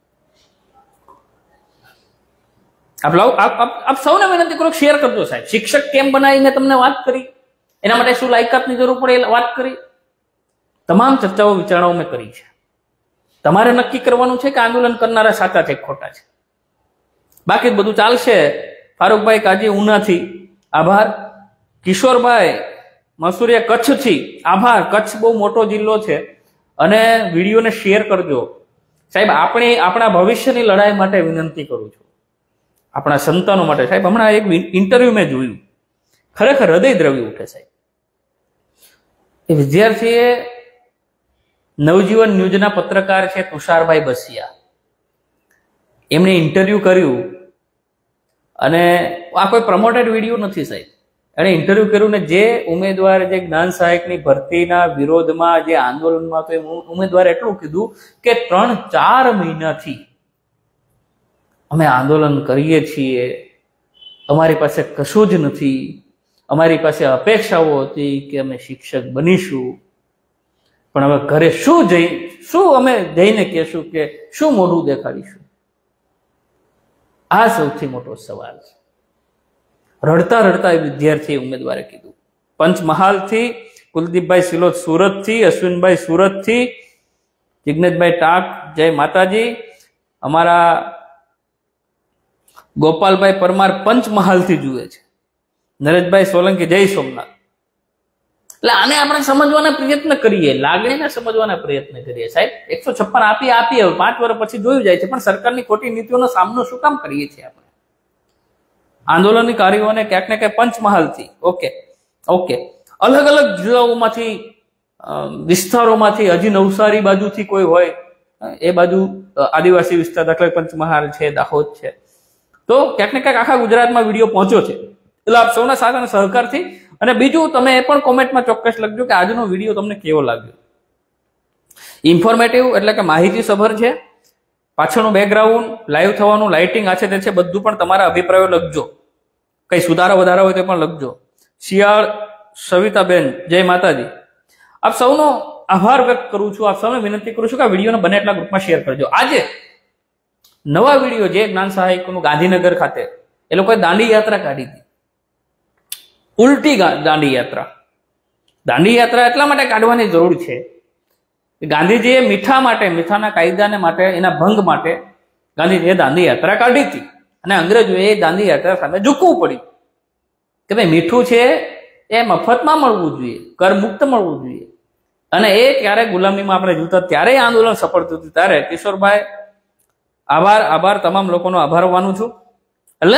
આપ સૌને વિનંતી કરો, શેર કરજો સાહેબ. શિક્ષક કેમ બનાવીને તમને વાત કરી, એના માટે શું લાયકાતની જરૂર પડે એ વાત કરી. તમામ ચર્ચાઓ, વિચારણાઓ મેં કરી છે. તમારે નક્કી કરવાનું છે કે આંદોલન કરનારા સાચા છે ખોટા છે. બાકી બધું ચાલશે. ફારૂકભાઈ કાજી ઉનાથી આભાર. કિશોરભાઈ મસુરિયા કચ્છથી આભાર. કચ્છ બહુ મોટો જિલ્લો છે અને વિડીયોને શેર કરજો સાહેબ. આપણા ભવિષ્યની લડાઈ માટે વિનંતી કરું છું, આપણા સંતાનો માટે સાહેબ. હમણાં એક ઇન્ટરવ્યુ મેં જોયું, ખરેખર હૃદય દ્રવી ઉઠે સાહેબ. એ વિદ્યાર્થીએ નવજીવન ન્યૂઝના પત્રકાર છે તુષારભાઈ બસિયા, એમને ઇન્ટરવ્યુ કર્યું અને આ કોઈ પ્રમોટેડ વિડીયો નથી સાહેબ. એણે ઇન્ટરવ્યુ કર્યું ને જે ઉમેદવાર જે જ્ઞાન સહાયકની ભરતીના વિરોધમાં જે આંદોલનમાં, તો એ ઉમેદવારે એટલું કીધું કે 3-4 મહિનાથી અમે આંદોલન કરીએ છીએ, અમારી પાસે કશું જ નથી, અમારી પાસે અપેક્ષાઓ હતી કે અમે શિક્ષક બનીશું, પણ હવે ઘરે શું અમે જઈને કહેશું, કે શું મોઢું દેખાડીશું? આ સૌથી મોટો સવાલ છે. રડતા રડતા એ વિદ્યાર્થી ઉમેદવારે કીધું. પંચમહાલથી કુલદીપભાઈ સિલોદ સુરતથી, અશ્વિનભાઈ સુરતથી, જિગ્નેશભાઈ ટાંક જય માતાજી, અમારા ગોપાલભાઈ પરમાર પંચમહાલથી જુએ છે, નરેશભાઈ સોલંકી જય સોમનાથ. એટલે આને આપણે સમજવાના પ્રયત્ન કરીએ, લાગણીને સમજવાના પ્રયત્ન કરીએ સાહેબ. 156 આપીએ હવે 5 વર્ષ પછી જોયું જાય છે, પણ સરકારની ખોટી નીતિઓનો સામનો શું કામ કરીએ છીએ આપણે? આંદોલનની કાર્યોને ક્યાંક ને ક્યાંક પંચમહાલથી ઓકે અલગ અલગ જિલ્લાઓમાંથી, વિસ્તારોમાંથી, હજી નવસારી બાજુથી કોઈ હોય, એ બાજુ આદિવાસી વિસ્તાર, દાખલા પંચમહાલ છે, દાહોદ છે, તો તો ક્યાંક ને ક્યાંક આખા ગુજરાતમાં વિડીયો પહોંચ્યો છે. એટલે આપ સૌના સાથ અને સહકારથી. અને બીજું, તમે એ પણ કોમેન્ટમાં ચોક્કસ લખજો કે આજનો વિડીયો તમને કેવો લાગ્યો. ઇન્ફોર્મેટિવ એટલે કે માહિતી સભર છે, પાછળનું બેકગ્રાઉન્ડ, લાઈવ થવાનું, લાઇટિંગ આ છે તે છે, બધું પણ તમારા અભિપ્રાયો લખજો. કઈ સુધારા વધારા હોય તે પણ લખજો. શિયાળ સવિતાબેન, જય માતાજી. આપ સૌનો આભાર વ્યક્ત કરું છું. આપ સૌને વિનંતી કરું છું કે આ વિડીયોને બને એટલા ગ્રુપમાં શેર કરજો. આજે નવા વિડીયો જે જ્ઞાન સહાયકનું ગાંધીનગર ખાતે એ લોકોએ દાંડી યાત્રા કાઢી હતી. ઉલટી દાંડી યાત્રા. દાંડી યાત્રા એટલા માટે કાઢવાની જરૂર છે કે ગાંધીજીએ મીઠા માટે, મીઠાના કાયદાને માટે, એના ભંગ માટે ગાંધીજીએ દાંડી યાત્રા કાઢી હતી. અને અંગ્રેજોએ દાંડી યાત્રા સામે ઝૂકવું પડ્યું કે ભાઈ મીઠું છે એ મફતમાં મળવું જોઈએ, કર મુક્ત મળવું જોઈએ. અને એ ત્યારે ગુલામીમાં આપણે જોતા ત્યારે આંદોલન સફળ થયું હતું. ત્યારે કિશોરભાઈ, આભાર, તમામ લોકોનો આભાર માનું છું. એટલે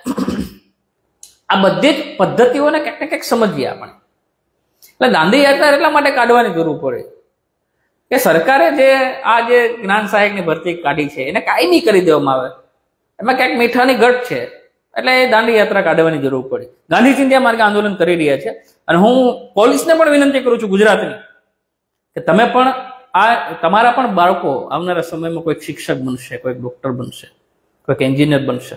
આ બધી જ પદ્ધતિઓને ક્યાંક ને ક્યાંક સમજીએ આપણે. એટલે દાંડી યાત્રા એટલા માટે કાઢવાની જરૂર પડે કે સરકારે જે જ્ઞાન સહાયકની ભરતી કાઢી છે એને કાયમી કરી દેવામાં આવે. એમાં ક્યાંક મીઠાની ઘટ છે, એટલે એ દાંડી યાત્રા કાઢવાની જરૂર પડી. ગાંધી ચિંધ્યા માર્ગે આંદોલન કરી રહ્યા છે. અને હું પોલીસને પણ વિનંતી કરું છું ગુજરાતની કે તમે પણ તમારા પણ બાળકો આવનારા સમયમાં કોઈક શિક્ષક બનશે, કોઈક ડોક્ટર બનશે, કોઈક એન્જિનિયર બનશે.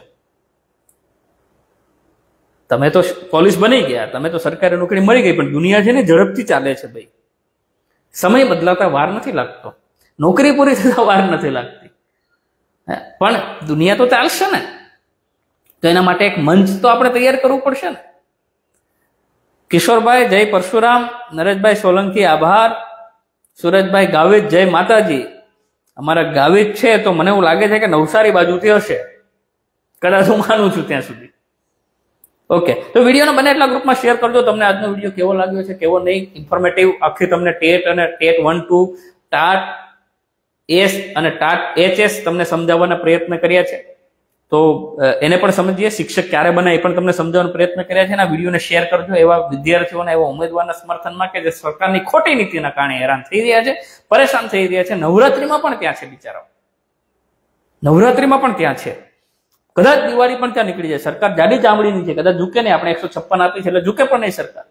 તમે તો પોલીસ બની ગયા, તમે તો સરકારી નોકરી મળી ગઈ, પણ દુનિયા છે ને ઝડપથી ચાલે છે ભાઈ. સમય બદલાતા વાર નથી લાગતો, નોકરી પૂરી થતા વાર નથી લાગતી, પણ દુનિયા તો ચાલશે ને. તો એના માટે એક મંચ તો આપણે તૈયાર કરવું પડશે ને. કિશોરભાઈ, જય પરશુરામ. નરેશભાઈ સોલંકી, આભાર. સુરજભાઈ ગાવિત, જય માતાજી. અમારા ગાવિત છે તો મને એવું લાગે છે કે નવસારી બાજુથી હશે, કદાચ હું માનું છું ત્યાં સુધી. ઓકે, તો વિડીયોને બને એટલા ગ્રુપમાં શેર કરજો. તમને આજનો વિડીયો કેવો લાગ્યો છે, કેવો નહીં, ઇન્ફોર્મેટિવ. આખી તમને ટેટ અને ટેટ 1, 2, ટાટ એસ અને ટાટ HS તમને સમજાવવાના પ્રયત્ન કર્યા છે. તો એને પણ સમજીએ. શિક્ષક ક્યારે બને એ પણ તમને સમજાવવાનો પ્રયત્ન કર્યા છે. અને આ વિડીયોને શેર કરજો એવા વિદ્યાર્થીઓને, એવા ઉમેદવારના સમર્થનમાં કે જે સરકારની ખોટી નીતિના કારણે હેરાન થઈ રહ્યા છે, પરેશાન થઈ રહ્યા છે. નવરાત્રીમાં પણ ત્યાં છે બિચારાઓ, નવરાત્રીમાં પણ ત્યાં છે. કદાચ દિવાળી પણ ત્યાં નીકળી જાય. સરકાર જાડી ચામડીની છે, કદાચ ઝૂકે નહીં. આપણે 156 આપી છે એટલે ઝૂકે પણ નહીં સરકાર,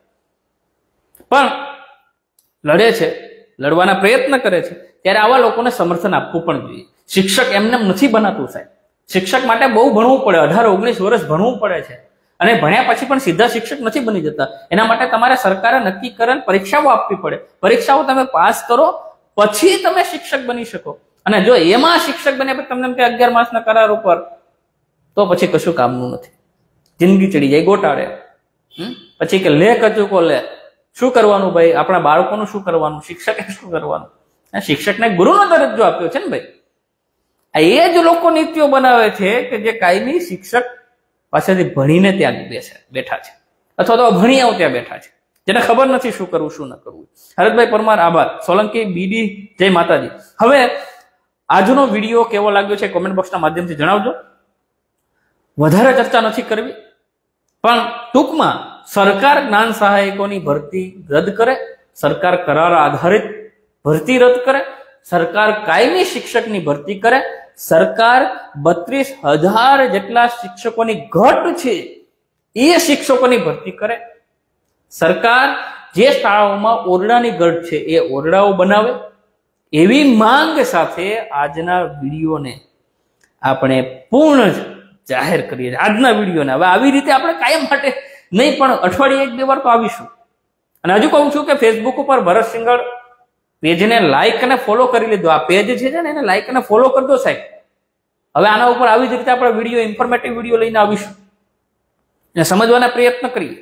પણ લડે છે, લડવાના પ્રયત્ન કરે છે. ત્યારે આવા લોકોને સમર્થન આપવું પણ જોઈએ. શિક્ષક એમને નથી બનાતું સાહેબ. શિક્ષક માટે બહુ ભણવું પડે, 18-19 વર્ષ ભણવું પડે છે. અને ભણ્યા પછી પણ સીધા શિક્ષક નથી બની જતા. એના માટે તમારે સરકારે નક્કી કરેલ પરીક્ષાઓ આપવી પડે. પરીક્ષાઓ તમે પાસ કરો પછી તમે શિક્ષક બની શકો. અને જો એમાં શિક્ષક બન્યા પછી તમને 11 માસના કરાર ઉપર, તો પછી કશું કામનું નથી. જિંદગી ચડી જાય ગોટાળે. પછી કે લે કચુકો લે. શું કરવાનું ભાઈ? આપણા બાળકોનું શું કરવાનું? શિક્ષકે શું કરવાનું? શિક્ષકને ગુરુનો દરજ્જો આપ્યો છે ને ભાઈ. એ જ લોકો નીતિઓ બનાવે છે કે જે કાયમી શિક્ષક પાસેથી ભણીને ત્યાં બેઠા છે, અથવા તો ભણી આવ ત્યાં બેઠા છે, જેને ખબર નથી શું કરવું શું ન કરવું. હરતભાઈ પરમાર, આભાર. સોલંકી BD, જય માતાજી. હવે આજનો વિડીયો કેવો લાગ્યો છે કોમેન્ટ બોક્સના માધ્યમથી જણાવજો. વધારે ચર્ચા નથી કરવી, પણ ટૂંકમાં સરકાર જ્ઞાન સહાયકોની ભરતી રદ કરે, સરકાર કરાર આધારિત ભરતી રદ કરે, સરકાર કાયમી શિક્ષકની ભરતી કરે, સરકાર 32,000 જેટલા શિક્ષકોની ઘટ છે એ શિક્ષકોની ભરતી કરે, સરકાર જે શાળાઓમાં ઓરડાની ઘટ છે એ ઓરડાઓ બનાવે. એવી માંગ સાથે આજના વિડીયોને આપણે પૂર્ણ જાહેર કરીએ. આજના વિડીયોને હવે આવી રીતે આપણે કાયમ માટે નહીં, પણ અઠવાડિયે 1-2 વાર તો આવીશું. અને હજુ કહું છું કે ફેસબુક ઉપર ભરત સિંગળ પેજને લાઈક અને ફોલો કરી લીધો. આ પેજ છે ને એને લાઈક અને ફોલો કરજો સાહેબ. હવે આના ઉપર આવી જ રીતે આપણે વિડીયો, ઇન્ફોર્મેટિવ વિડીયો લઈને આવીશું અને સમજવાના પ્રયત્ન કરીએ.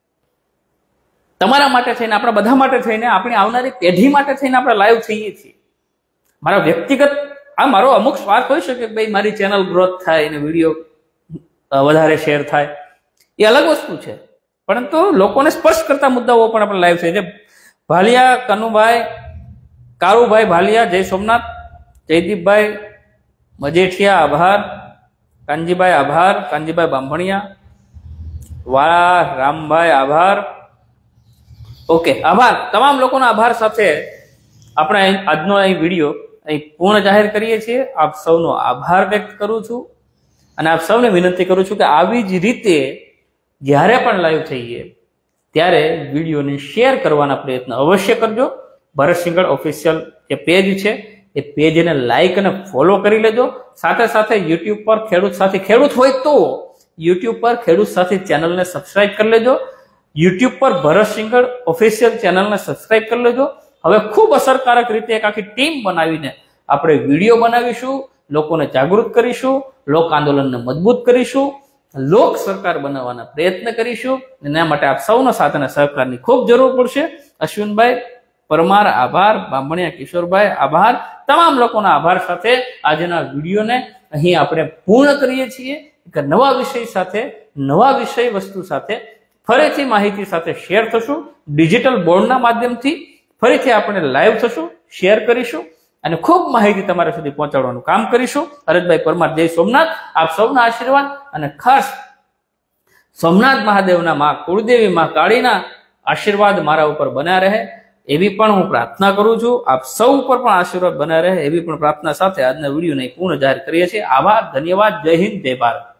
તમારા માટે થઈને, આપણા બધા માટે થઈને, આપણી આવનારી પેઢી માટે થઈને આપણે લાઈવ થઈએ છીએ. મારા વ્યક્તિગત મારો અમુક સ્વાર્થ હોઈ શકે કે ભાઈ મારી ચેનલ ગ્રોથ થાય અને વિડીયો વધારે શેર થાય, એ અલગ વસ્તુ છે. પરંતુ લોકોને સ્પર્શ કરતા મુદ્દાઓ પણ આપણે લાઈવ થઈ છે. ભાલિયા કનુભાઈ, કારુભાઈ ભાલિયા, જય સોમનાથ. જયદીપભાઈ મજેઠિયા, આભાર. કાનજીભાઈ, આભાર. કાનજીભાઈ બાંભણિયા, વાળા રામભાઈ, આભાર. ઓકે, આભાર. તમામ લોકોના આભાર સાથે આપણે આજનો અહીં વિડીયો અહીં પૂર્ણ જાહેર કરીએ છીએ. આપ સૌનો આભાર વ્યક્ત કરું છું. અને આપ સૌને વિનંતી કરું છું કે આવી જ રીતે જ્યારે પણ લાઈવ થઈએ ત્યારે વિડીયોને શેર કરવાના પ્રયત્ન અવશ્ય કરજો. ભરત સિંઘડ ઓફિશિયલ જે પેજ છે એ પેજને લાઈક અને ફોલો કરી લેજો. સાથે સાથે યુટ્યુબ પર ખેડૂત સાથી ખેડૂત હોય તો યુટ્યુબ પર ખેડૂત સાથી ચેનલને સબસ્ક્રાઇબ કરી લેજો. યુટ્યુબ પર ભરત સિંઘડ ઓફિશિયલ ચેનલને સબસ્ક્રાઇબ કરી લેજો. હવે ખૂબ અસરકારક રીતે એક આખી ટીમ બનાવીને આપણે વિડીયો બનાવીશું, લોકોને જાગૃત કરીશું, લોક આંદોલનને મજબૂત કરીશું, લોક સરકાર બનાવવાના પ્રયત્ન કરીશું. એના માટે આપ સૌનો સાથ અને સહકારની ખૂબ જરૂર પડશે. અશ્વિનભાઈ પરમાર આભાર, બામણિયા કિશોરભાઈ આભાર, તમામ લોકોના આભાર સાથે આજના વિડીયોને અહીં આપણે પૂર્ણ કરીએ છીએ. એક નવા વિષય સાથે, નવા વિષય વસ્તુ સાથે ફરીથી માહિતી સાથે શેર થશું. ડિજિટલ બોર્ડના માધ્યમથી ફરીથી આપણે લાઈવ થશું, શેર કરીશું અને ખૂબ માહિતી તમારા સુધી પહોંચાડવાનું કામ કરીશું. હરેશભાઈ પરમાર, જય સોમનાથ. આપ સૌના આશીર્વાદ અને ખાસ સોમનાથ મહાદેવના માં કુળદેવી માં કાળીના આશીર્વાદ મારા ઉપર બન્યા રહે એવી પણ હું પ્રાર્થના કરું છું. આપ સૌ ઉપર પણ આશીર્વાદ બન્યા રહે એવી પણ પ્રાર્થના સાથે આજના વિડીયોને પૂર્ણ જાહેર કરીએ છીએ. આભાર, ધન્યવાદ, જય હિન્દ, જય ભારત.